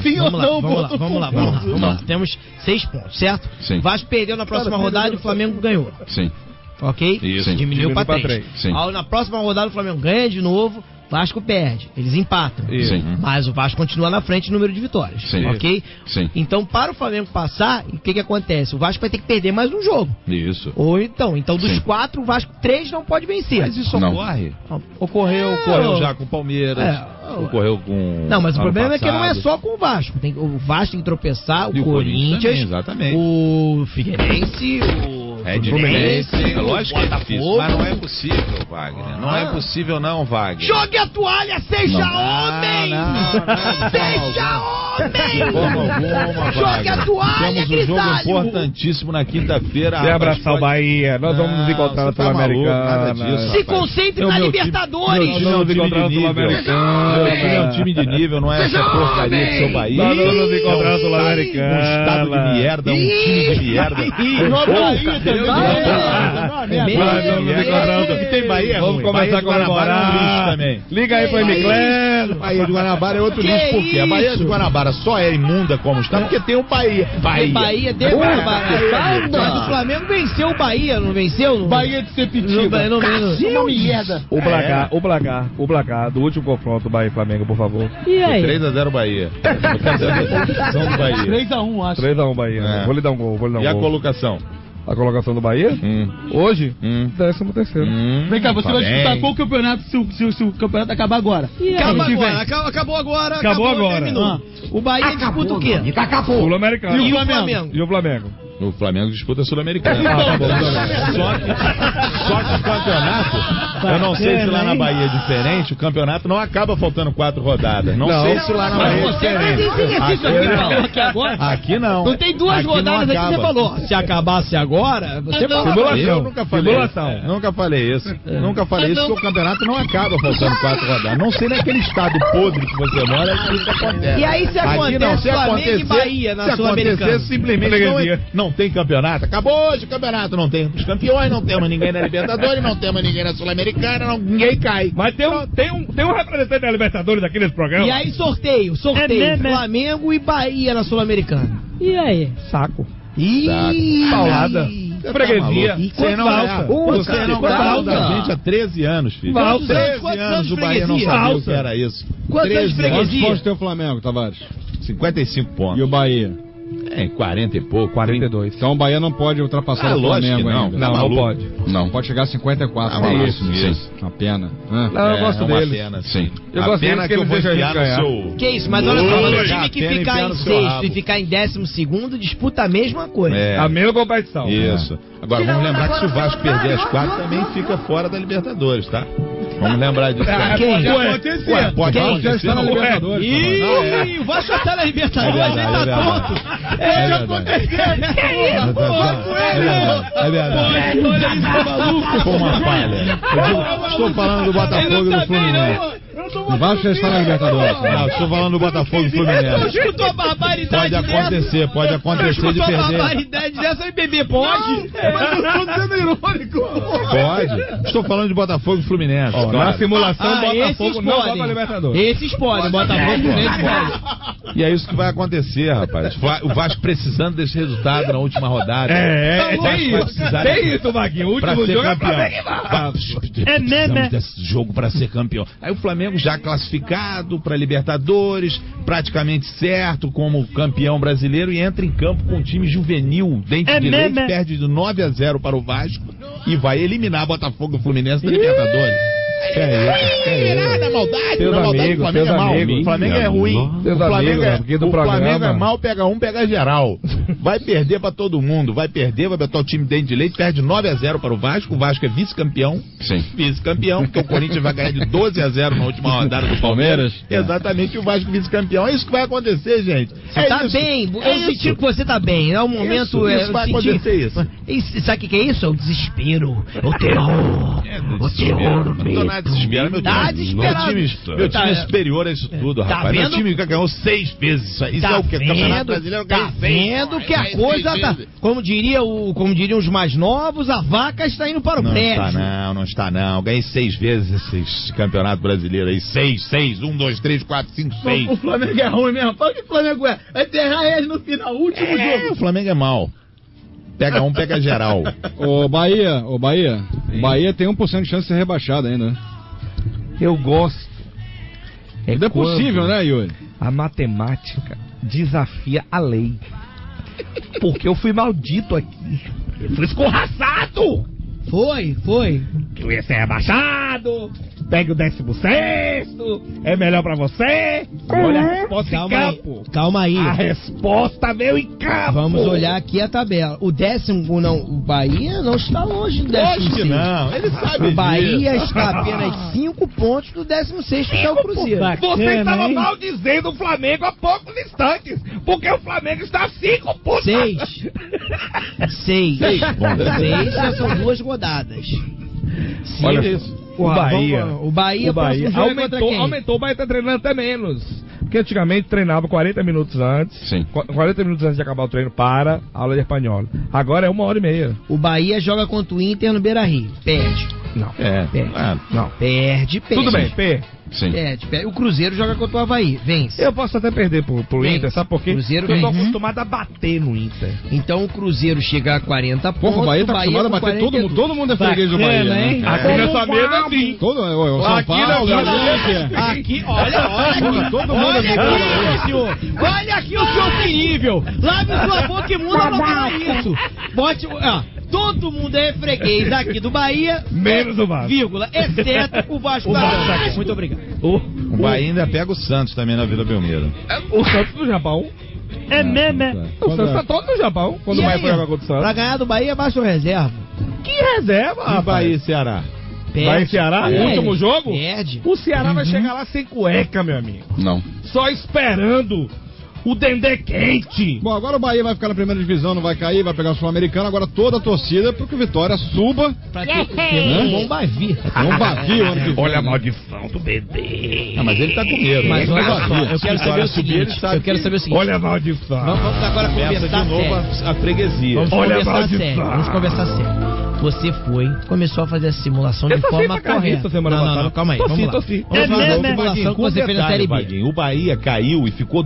Vamos lá. Temos 6 pontos, certo? Sim. Vasco perdeu na próxima rodada e o Flamengo ganhou. Sim. Ok? Isso. Diminuiu pra 3. Sim. Na próxima rodada o Flamengo ganha de novo, Vasco perde. Eles empatam. Sim. Mas o Vasco continua na frente no número de vitórias. Sim. Ok? Sim. Então, para o Flamengo passar, o que acontece? O Vasco vai ter que perder mais um jogo. Isso. Ou então dos 4, o Vasco 3 não pode vencer. Mas isso ocorre. Ocorreu já com o Palmeiras. Ocorreu com... Não, mas o problema é que não é só com o Vasco. O Vasco tem que tropeçar, o Corinthians, também, exatamente. O Figueirense, o Fluminense. É lógico que é difícil, mas não é possível, Wagner. Não é possível não, Wagner. Jogue a toalha, seja homem! Seja homem! Jogue a toalha, temos um jogo importantíssimo na quinta-feira. E abraçar o Bahia. Nós vamos nos encontrar na Sul-Americana. Se concentre na Libertadores. Nós vamos nos encontrar na Sul-Americana. É um time de nível, não é essa porcaria do seu Bahia. Nós vamos nos encontrar na Sul-Americana. Um estado de merda, um time de merda. Tem Bahia é Vamos começar a comemorar também. Liga aí pra Emiclésio. Bahia de Guanabara é outro lixo, por quê? A Bahia de Guanabara só é imunda como está, porque tem o Bahia. Bahia de Guanabara. Mas o Flamengo venceu o Bahia, não venceu? Bahia de Sepitiba. Não, uma merda. O placar do último confronto Bahia e Flamengo, por favor. E aí? 3x0 Bahia. Eu quero saber a posição do Bahia. 3x1, acho. 3x1 Bahia. É. Vou lhe dar um gol. E a colocação? A colocação do Bahia? Hoje? 13º. Vem cá, você vai disputar qual campeonato se o campeonato acabar agora? Acabou agora. Acabou agora. Terminou. O Bahia disputa o quê? Sul-Americano. E o Flamengo? E o Flamengo? O Flamengo disputa Sul-Americana. Só que o campeonato, eu não sei se lá na Bahia é diferente, o campeonato não acaba faltando 4 rodadas. Não sei se lá na Bahia é diferente. Aqui não. Não tem 2 rodadas aqui, você falou. Se acabasse agora, você falou. Eu nunca falei isso. Nunca falei isso. Nunca falei isso, porque o campeonato não acaba faltando 4 rodadas. Não sei naquele estado podre que você mora que isso acontece. E aí se acontece Flamengo e Bahia na Sul-Americana? Se acontecer, simplesmente não tem campeonato. Acabou hoje o campeonato. Não tem os campeões, não temos ninguém na Libertadores, não temos ninguém na Sul-Americana, ninguém cai. Mas tem um representante da Libertadores aqui nesse programa. E aí sorteio. Flamengo e Bahia na Sul-Americana. E aí? Saco. Paulada. Freguesia. Você não ganhou da gente há 13 anos, filho. 13 anos o Bahia não sabia o que era isso. Quantos anos de freguesia? Quantos tem o Flamengo, Tavares? 55 pontos. E o Bahia? 40 e pouco. 42. Então o Bahia não pode ultrapassar o Flamengo ainda. Não pode. Não. Pode chegar a 54. É isso. Uma pena. Eu gosto dele. Pena, sim. Eu gosto pena que eu vou enfiar no seu... Que isso, mas olha só, o time que ficar em sexto e ficar em 12º disputa a mesma coisa. A mesma competição. Isso. Agora vamos lembrar que se o Vasco perder as 4 também fica fora da Libertadores, tá? Vamos lembrar disso. Pode acontecer na Libertadores. Ih, o Vasco está na Libertadores, ele tá tonto. É verdade. Olha isso, maluco. Foi uma falha. Estou falando do Botafogo e do Fluminense. O Vasco já está na Libertadores. Não, estou falando do Botafogo e Fluminense. Escutou a barbaridade pode acontecer de perder. Escutou a barbaridade dessa e beber pode? Mas eu estou sendo irônico. Pode. Estou falando de Botafogo e Fluminense. Na simulação, Botafogo não vai para a Libertadores. Esses podem, Botafogo e Fluminense pode. E é isso que vai acontecer, rapaz. O Vasco precisando desse resultado na última rodada. Tem isso, Vaguinho. O último jogo é campeão. Precisamos desse jogo para ser campeão. Aí o Flamengo já classificado para Libertadores, praticamente certo como campeão brasileiro, e entra em campo com um time juvenil, dente de leite, perde de 9-0 para o Vasco e vai eliminar Botafogo e Fluminense da Libertadores. Na maldade, o Flamengo é mal. O Flamengo é ruim. O Flamengo é mal, pega um, pega geral. Vai perder pra todo mundo. Vai botar o time dentro de leite, perde 9-0 para o Vasco. O Vasco é vice-campeão. Sim. Vice-campeão, porque o Corinthians vai ganhar de 12-0 na última rodada do Palmeiras. Exatamente, o Vasco vice-campeão. É isso que vai acontecer, gente. Você tá bem. Eu senti que você tá bem. É o momento. Isso vai acontecer isso. Sabe o que é isso? É o desespero. O terror. O terror mesmo. Desespera, meu time é superior a isso tudo, rapaz. Meu time ganhou 6 vezes isso aí. Isso é o que? Campeonato Brasileiro ganhou. Tá vendo que a coisa tá. Como diriam os mais novos, a vaca está indo para o prédio. Não está não. Ganhei 6 vezes esse campeonato brasileiro aí. 6. 1, 2, 3, 4, 5, 6. O Flamengo é ruim mesmo. Fala que o Flamengo é. Vai enterrar ele no final, último jogo. O Flamengo é mal. Pega um, pega geral. Ô Bahia. Bahia tem 1% de chance de ser rebaixado ainda, né? Eu gosto. É possível, né, Yuri? A matemática desafia a lei. Porque eu fui maldito aqui. Eu fui escorraçado. Foi. Que eu ia ser rebaixado. Pegue o 16º. É melhor pra você. Olha a resposta em campo. Calma aí. A resposta veio em campo. Vamos olhar aqui a tabela. O o Bahia não está longe do 16º. Acho que não. Ele sabe O Bahia está apenas 5 pontos do 16º, que é o Cruzeiro. Você estava maldizendo o Flamengo há poucos instantes. Porque o Flamengo está a 5 pontos. 6 já são 2 rodadas. Olha isso. O Bahia aumentou, o Bahia tá treinando até menos. Porque antigamente treinava 40 minutos antes. Sim. 40 minutos antes de acabar o treino para a aula de espanhol. Agora é 1h30. O Bahia joga contra o Inter no Beira-Rio. Perde. Não. Perde. Não. Perde. Tudo bem, Sim. Perde. O Cruzeiro joga contra o Avaí. Vence. Eu posso até perder pro Inter, sabe por quê? Cruzeiro Porque eu tô vence. acostumado a bater no Inter. Então o Cruzeiro chega a 40 pontos. Pô, o Bahia tá acostumado a bater todo mundo. Todo mundo é freguês do Bahia, né? Aqui nessa mesa, sim. O São Paulo, aqui, olha. Todo mundo é freguês. Senhor. Olha aqui o senhor que nível. Lave sua boca e muda pra falar isso. Bote... todo mundo é freguês aqui do Bahia. Menos o Vasco. Vírgula, exceto o Vasco. Muito obrigado. O Bahia ainda pega o Santos também na Vila Belmiro. O Santos do Japão. É mesmo. O Santos tá todo no Japão. Quando o Bahia foi jogar contra o Santos. Pra ganhar do Bahia, baixa o reserva. Que reserva, rapaz? Bahia e Ceará. Bahia e Ceará? O último jogo? Perde. O Ceará vai chegar lá sem cueca, meu amigo. Não. Só esperando o dendê quente. Bom, agora o Bahia vai ficar na primeira divisão, não vai cair, vai pegar o Sul-Americano. Agora toda a torcida para que o Vitória suba. Pra ter um bom Bavi. Um Bavi, ano que vem. Olha a maldição do bebê. Mas ele tá com medo. Mas olha só, eu quero saber o seguinte. Olha a maldição. Vamos agora conversar de novo sério. a freguesia. Vamos conversar sério. Vamos conversar sério. Você começou a fazer a simulação de forma correta. Não, calma aí. Vamos lá. Vamos fazer a simulação que você fez na Série B. Vaguinho, o Bahia caiu e ficou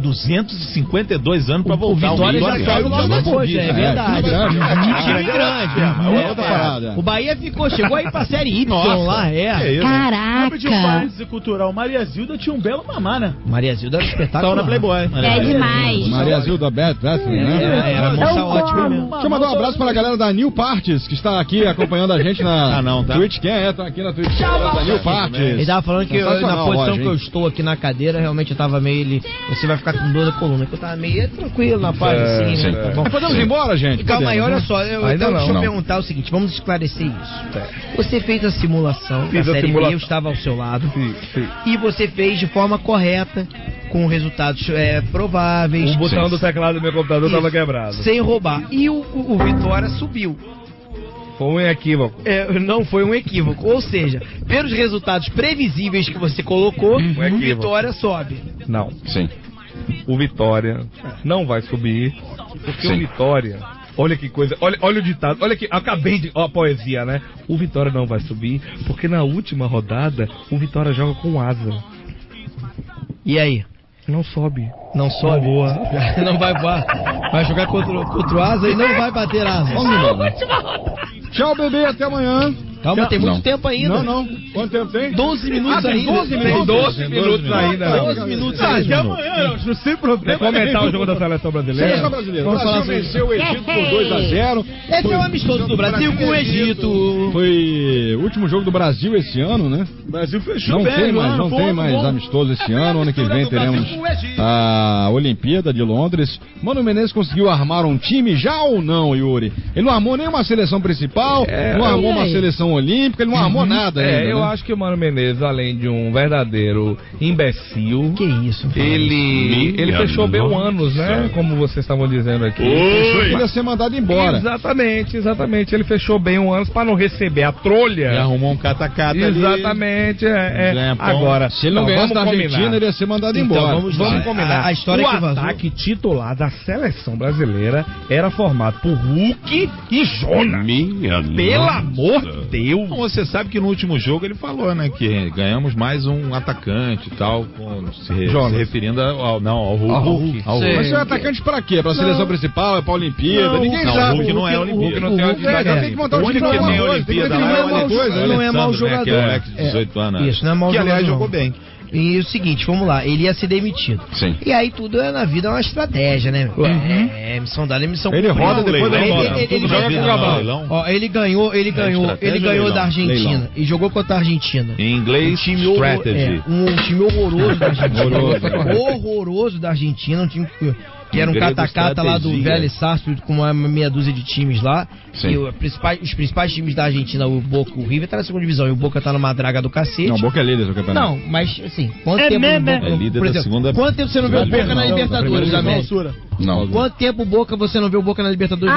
252 anos pra voltar. O Vitória já caiu logo depois, é verdade. Time grande. O Bahia chegou aí pra Série Y lá, Caraca. De um parêntese cultural, Maria Zilda tinha um belo mamar, né? Maria Zilda era espetáculo. Só na Playboy. É demais. Maria Zilda Wrestling, né? Era moça ótima mesmo. Deixa eu mandar um abraço para a galera da New Parties, que está aqui acompanhando a gente na Twitch. Quem é? Tá aqui na Twitch. Da New Parties. Ele tava falando que na posição que eu estou aqui na cadeira, realmente eu tava meio... Você vai ficar com dor da coluna, que eu tava meio tranquilo na paz, assim, né? Tá bom. Podemos ir embora, gente? Calma aí, olha só. Deixa eu perguntar o seguinte, vamos esclarecer isso. Você fez a simulação da Série B, eu estava ao seu lado. E você fez de forma correta, com resultados prováveis. O botão do teclado do meu computador estava quebrado. Sem roubar. E o Vitória subiu. Foi um equívoco. Não foi um equívoco. Ou seja, pelos resultados previsíveis que você colocou, o Vitória sobe. Não. Sim. O Vitória não vai subir, porque o Vitória... Olha que coisa, olha o ditado, olha que acabei de... Ó, a poesia, né? O Vitória não vai subir, porque na última rodada, o Vitória joga com asa. E aí? Não sobe. Não sobe? Não vai voar. Vai jogar contra o asa e não vai bater asa. Vamos embora. Tchau, bebê, até amanhã. Calma, tem muito tempo ainda. Não. Quanto tempo tem? 12 minutos ainda. 12 minutos ainda. 12 minutos ainda. Até amanhã, sem problema. Comentar o jogo da seleção brasileira. Seleção brasileira. O Brasil venceu o Egito por 2-0. Esse é o amistoso do Brasil com o Egito. Foi o último jogo do Brasil esse ano, né? O Brasil fechou não bem. Tem mais amistoso esse ano. Ano que vem teremos a Olimpíada de Londres. Mano Menezes conseguiu armar um time já ou não, Yuri? Ele não armou nem uma seleção principal, não armou uma seleção olímpica, ele não armou nada ainda. Eu acho que o Mano Menezes, além de um verdadeiro imbecil, que isso? Ele fechou bem um anos, né? Como vocês estavam dizendo aqui. Ele ia ser mandado embora. Exatamente. Ele fechou bem um anos para não receber a trolha. E arrumou um catacata ali. Exatamente. Agora, se ele não ganhasse da Argentina, ele ia ser mandado embora. Vamos combinar. A história o que vazou. ataque titular da seleção brasileira era formado por Hulk e Jonas. Pelo amor de Deus. Você sabe que no último jogo ele falou, né, que ganhamos mais um atacante e tal, se referindo ao Hulk. Mas é atacante pra quê? Pra seleção principal? É pra Olimpíada? Ninguém sabe. O Hulk não é Olimpíada. Tem que montar um time que tem Olimpíada lá. Não é mau jogador. Que é o moleque de 18 anos. Isso, não é mau jogador. Que aliás jogou bem. E o seguinte, vamos lá, ele ia ser demitido. Sim. E aí tudo na vida é uma estratégia, né? Missão dada, missão cumprida. Ele roda depois da Ó, ele ganhou da Argentina e jogou contra a Argentina. Em inglês, strategy. Um time horroroso da Argentina. Horroroso da Argentina, um time que era um catacata lá do Vélez Sarsfield com uma meia dúzia de times lá. E os principais times da Argentina, o Boca, o River tá na segunda divisão e o Boca tá numa draga do cacete. Não, o Boca é líder do campeonato. Não, mas assim, quanto tempo é líder da segunda. Quanto tempo você não vê o Boca na Libertadores, Não. Quanto tempo o Boca você não viu o Boca na Libertadores?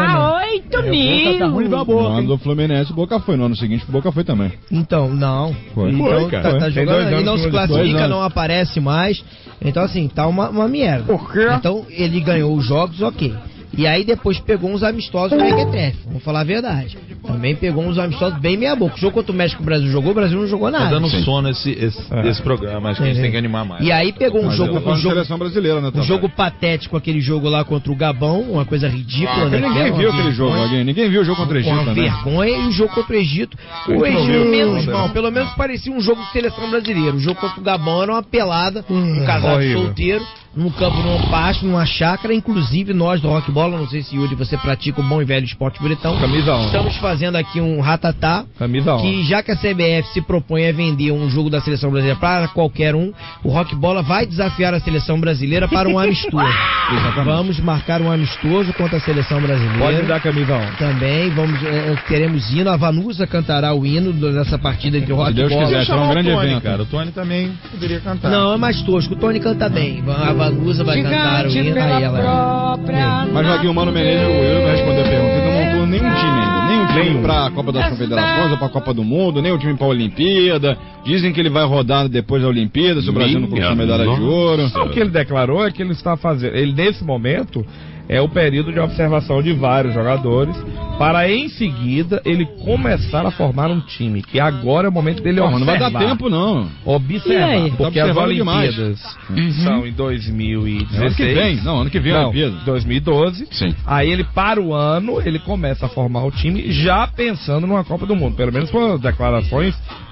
8 mil. Boca tá ruim igual a Boca. No ano do Fluminense, o Boca foi. No ano seguinte, o Boca foi também. Então, não. Foi. Então, Foi, tá jogando, ele não se classifica, anos. não aparece mais. Então, assim, tá uma merda. Por quê? Então, ele ganhou os jogos, ok. E aí depois pegou uns amistosos mequetrefe, vamos falar a verdade. Também pegou uns amistosos bem meia boca. O jogo contra o México, o Brasil jogou, o Brasil não jogou nada. Tá dando sono esse programa, acho que a gente tem que animar mais. E aí pegou um jogo, seleção brasileira, né, um jogo patético, aquele jogo lá contra o Gabão, uma coisa ridícula. Ninguém viu aquele jogo, alguém. Ninguém viu o jogo contra o Egito, uma vergonha, e o jogo contra o Egito. O Egito menos mal, pelo menos parecia um jogo de seleção brasileira. O jogo contra o Gabão era uma pelada, um casal solteiro, num campo, num pasto, numa chácara. Inclusive nós do Rock Bola, não sei se Yuri você pratica o bom e velho esporte bretão. Camisa 11. Estamos fazendo aqui um ratatá. Camisa 11. Que já que a CBF se propõe a vender um jogo da seleção brasileira para qualquer um, o Rock Bola vai desafiar a seleção brasileira para um amistoso. Vamos marcar um amistoso contra a seleção brasileira. Pode dar a camisa 11. Também teremos hino. A Vanusa cantará o hino dessa partida entre o Rock Deus Bola. quiser, será um grande evento. Cara, o Tony também poderia cantar. Não, é mais tosco. O Tony canta bem. A Vanusa vai cantar o hino. Aí ela. Mas aqui o Mano Menezes, o Will não respondeu a pergunta. Ele não montou nenhum time ainda. Nem o time pra Copa das Confederações ou pra Copa do Mundo, nem o time pra Olimpíada. Dizem que ele vai rodar depois da Olimpíada, se o Brasil não conquistar medalha de ouro. O que ele declarou é que ele está fazendo. Ele, nesse momento, é o período de observação de vários jogadores, para em seguida ele começar a formar um time, que agora é o momento dele observar. Não vai dar tempo, não. Observar, porque as Olimpíadas são em Ano 2016. que vem, ano que vem a Olimpíada. 2012. Sim. Aí ele, para o ano, ele começa a formar o time já pensando numa Copa do Mundo. Pelo menos foram declarações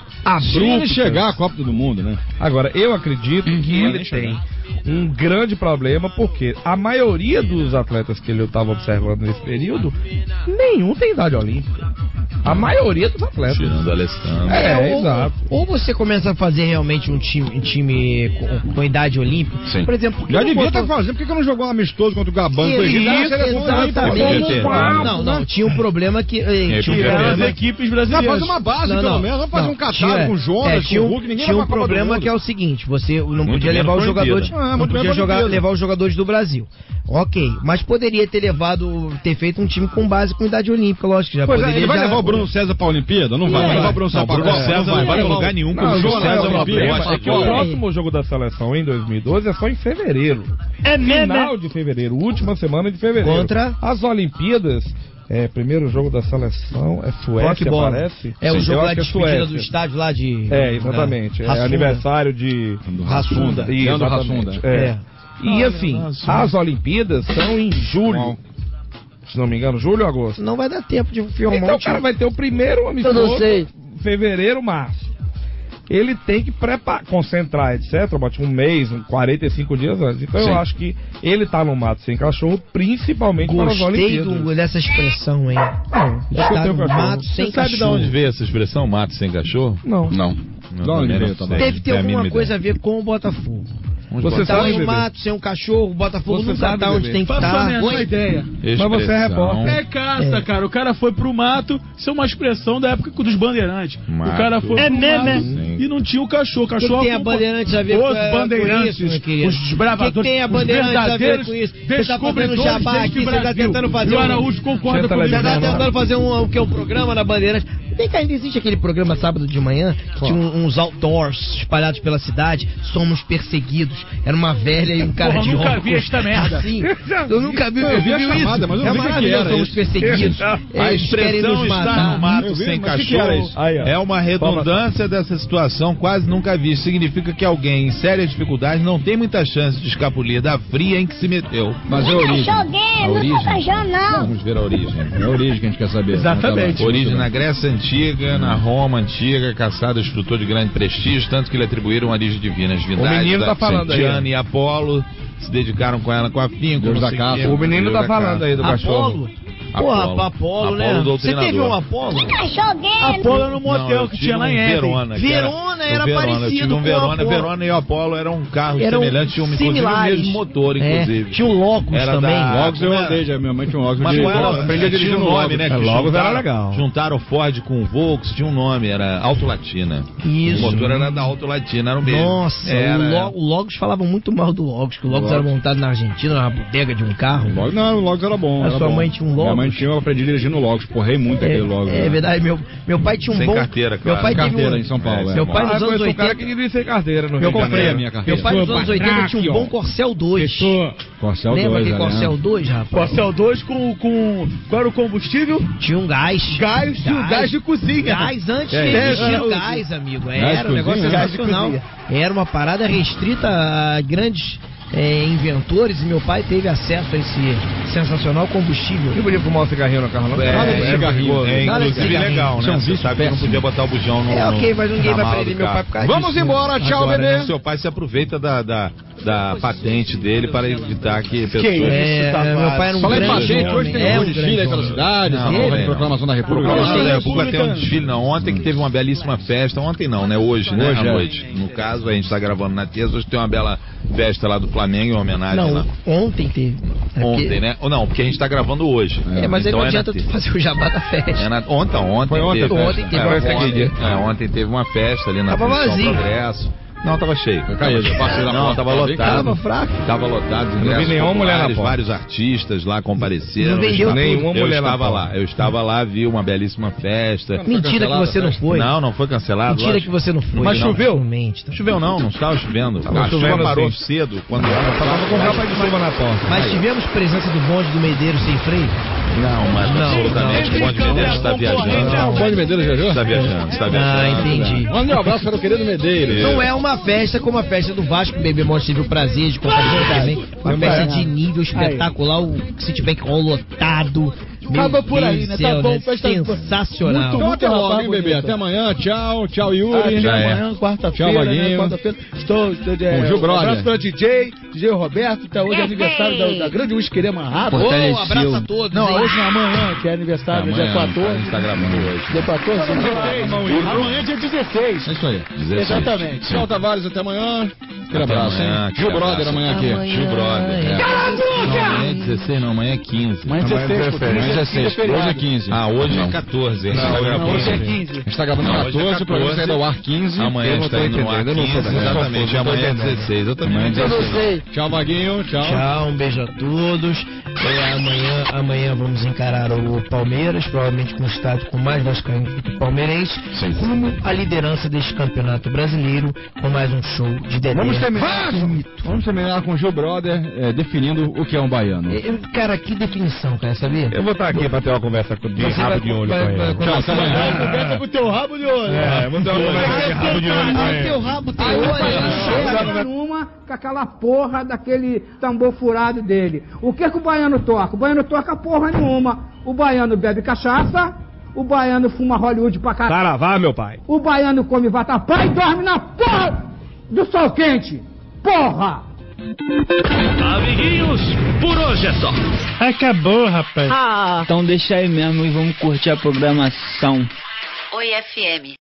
Se ele chegar à Copa do Mundo, né? Agora, eu acredito que ele tem um grande problema, porque a maioria dos atletas que ele estava observando nesse período, nenhum tem idade olímpica. A maioria dos atletas. Tirando o Alessandro. Exato. Ou você começa a fazer realmente um time com idade olímpica. Sim. Por exemplo, Já devia estar fazendo. Por que não jogou um amistoso contra o Gabão? Exatamente. Não, tinha um problema que... As equipes brasileiras. Vai fazer uma base, pelo menos. Vamos fazer um catálogo com o Jonas, com o Hulk. Ninguém tinha vai um problema que é o seguinte: você não podia levar os jogadores. Não podia levar os jogadores do Brasil. Ok, mas poderia ter feito um time com base com idade olímpica, lógico. Já poderia. Ele vai levar o Bruno César pra Olimpíada? Não vai. Vai levar o Bruno César pra Olimpíada? Não vai pra lugar nenhum com o Bruno César na Olimpíada. É que o próximo jogo da seleção em 2012 é só em fevereiro. É mesmo? Final de fevereiro, última semana de fevereiro. Contra as Olimpíadas. Primeiro jogo da seleção é Suécia, parece? É o jogo lá de despedida do estádio lá de... exatamente. É aniversário de... Rassunda. Exatamente. E assim, as Olimpíadas são em julho. Se não me engano, julho ou agosto? Não vai dar tempo de filmar. Então o cara vai ter o primeiro amistoso fevereiro, março. Ele tem que concentrar, etc. Bate um mês, 45 dias antes. Então eu acho que ele tá no mato sem cachorro, principalmente para as Olimpíadas. Gostei dessa expressão aí. Tá no mato sem cachorro. Você sabe de onde veio essa expressão, mato sem cachorro? Não. Deve ter alguma coisa a ver com o Botafogo. Você tá no mato, sem um cachorro, o Botafogo não tá onde tem que estar. Boa ideia. Mas você é repórter. É caça, cara. O cara foi pro mato, isso é uma expressão da época dos bandeirantes. Mato. O cara foi pro mato e não tinha o cachorro. O que tem a bandeirantes a ver com isso? Os bandeirantes, os bravadores, o que tem a bandeirantes a ver com isso? Você tá fazendo jabá aqui, você tá tentando fazer o Araújo concorda com você tá tentando fazer um programa na Bandeirantes. Vem cá, ainda existe aquele programa sábado de manhã que tinha uns outdoors espalhados pela cidade. Somos perseguidos. Era uma velha e um cara de óculos. Eu nunca vi esta merda. Assim, eu nunca vi, eu vi a chamada, mas eu não vi o que era. Somos perseguidos. A expressão está no mato sem cachorro é uma redundância dessa situação quase nunca vista. Significa que alguém em sérias dificuldades não tem muita chance de escapulir da fria em que se meteu. Mas é a origem. A origem? Vamos ver a origem. É a origem que a gente quer saber. Exatamente. Origem na Grécia Antiga, na Roma Antiga, caçado instrutor de grande prestígio, tanto que lhe atribuíram origem divina. As divindades da Diana e Apolo se dedicaram com ela com afinco. O menino tá falando aí do cachorro. Porra, Apolo, né? Você teve um Apolo? Apolo no motel que tinha lá em Verona. Verona era parecido com Verona. Verona e o Apolo eram carros semelhantes, tinham inclusive o mesmo motor, inclusive. Tinha o Locus também. Locus eu andei já, minha mãe tinha um Locus. Mas aprendi a dirigir um nome, né? Locus era legal. Juntaram o Ford com o Volks, tinha um nome, era Auto Latina. Isso. O motor era da Auto Latina, era o mesmo. Nossa, o Logos falavam muito mal do Logos, que o Logos era montado na Argentina, na bodega de um carro. Não, o Logos era bom. A sua mãe tinha um Logos? Minha mãe tinha, eu aprendi a dirigir no Logos, porrei muito aquele Logos. É verdade, meu pai tinha um sem bom... carteira, claro. Meu pai teve carteira em São Paulo. Meu pai nos anos 80... o cara que dirige sem carteira no Eu comprei a minha carteira. Meu pai nos anos 80 tinha um bom Corcel 2. Corcel 2, lembra aquele Corcel 2, rapaz? Corcel 2 com... Qual era o combustível? Tinha um gás. Gás de cozinha. Gás antes de existir o gás, amigo. Era um negócio sensacional. Era uma parada restrita a grandes inventores e meu pai teve acesso a esse sensacional combustível. Não podia fumar um cigarrinho no carro, não? Nada de cigarrinho. Inclusive legal, né? Você sabe que não podia botar o bujão no ok, mas ninguém vai prender meu pai por causa disso. Vamos embora, tchau, bebê. Seu pai se aproveita da patente dele para evitar que pessoas... meu pai era um grande patente, hoje tem um desfile aí pela cidade, proclamação da República. Proclamação da República tem um desfile, não. Ontem que teve uma belíssima festa, ontem não, né? Hoje, né? À noite. No caso, a gente está gravando na terça, hoje tem uma bela festa lá do Flamengo em homenagem. Não, ontem teve. Ontem, né? Não, porque a gente tá gravando hoje. Mas então aí não adianta tu fazer o jabá da festa. Ontem teve uma festa ali na Função Progresso. Não, tava cheio. Não, tava lotado. Tava fraco. Tava lotado. Não vi nenhuma mulher na porta. Vários artistas lá compareceram. Não vendeu nenhuma mulher lá. Eu estava lá, vi uma belíssima festa. Mentira que você não foi. Não foi cancelado. Mentira que você não foi. Mas choveu? Choveu não estava chovendo. A chuva parou cedo. Quando tava com capa de chuva na porta. Mas tivemos presença do bonde do Medeiros sem freio? Não, mas absolutamente. O bonde Medeiros está viajando. O bonde Medeiros viajou? Está viajando. Ah, entendi. Manda um abraço para o querido Medeiros. Não é uma festa como a festa do Vasco, o Bebê Monte teve o prazer de comparecer também. Uma festa de nível espetacular, o Citibank Hall lotado. Acaba por aí, né? Tá bom, festa sensacional. Muito até logo, hein, bebê? Até amanhã, tchau, Yuri. Até amanhã, quarta-feira. Tchau, Vaguinho. Quarta-feira. Estou com Gil Brother. Um abraço para DJ Roberto, tá hoje é aniversário da grande whiskeria Amarrado. Um abraço a todos. Não, hoje não, amanhã, que é aniversário, dia 14. A gente tá gravando hoje. Dia 14? Amanhã é dia 16. É isso aí. 16. Exatamente. Tchau, Tavares, até amanhã. Aquele abraço, hein? Gil Brother amanhã aqui. Gil Brother. Amanhã é 16, não, amanhã é 15. Amanhã é 16. Amanhã é 16. Hoje é 15. Hoje é 14. Hoje é 15. A gente tá gravando 14, o programa sai do ar 15. Amanhã está indo no ar 15, exatamente. Amanhã é 16. Eu também. Tchau, Vaguinho. Tchau, um beijo a todos. Amanhã vamos encarar o Palmeiras, provavelmente com o estádio com mais vascaíno do que palmeirense, rumo à liderança deste campeonato brasileiro, com mais um show de Dedé. Vamos terminar com o Gil Brother definindo o que é um baiano. Cara, que definição, cara, sabia? Eu vou estar aqui para ter uma conversa de rabo de olho com ele. Tchau, até amanhã. Conversa com o teu rabo de olho. Vamos ter uma conversa de rabo de olho com ele. Teu rabo, teu olho. Uma com aquela porra daquele tambor furado dele. O que o baiano toca? O baiano toca porra nenhuma. O baiano bebe cachaça, o baiano fuma Hollywood pra caralho. Saravá, meu pai. O baiano come vatapá e dorme na porra do sol quente. Porra! Amiguinhos, por hoje é só. Acabou, rapaz. Então deixa aí mesmo e vamos curtir a programação. Oi, FM.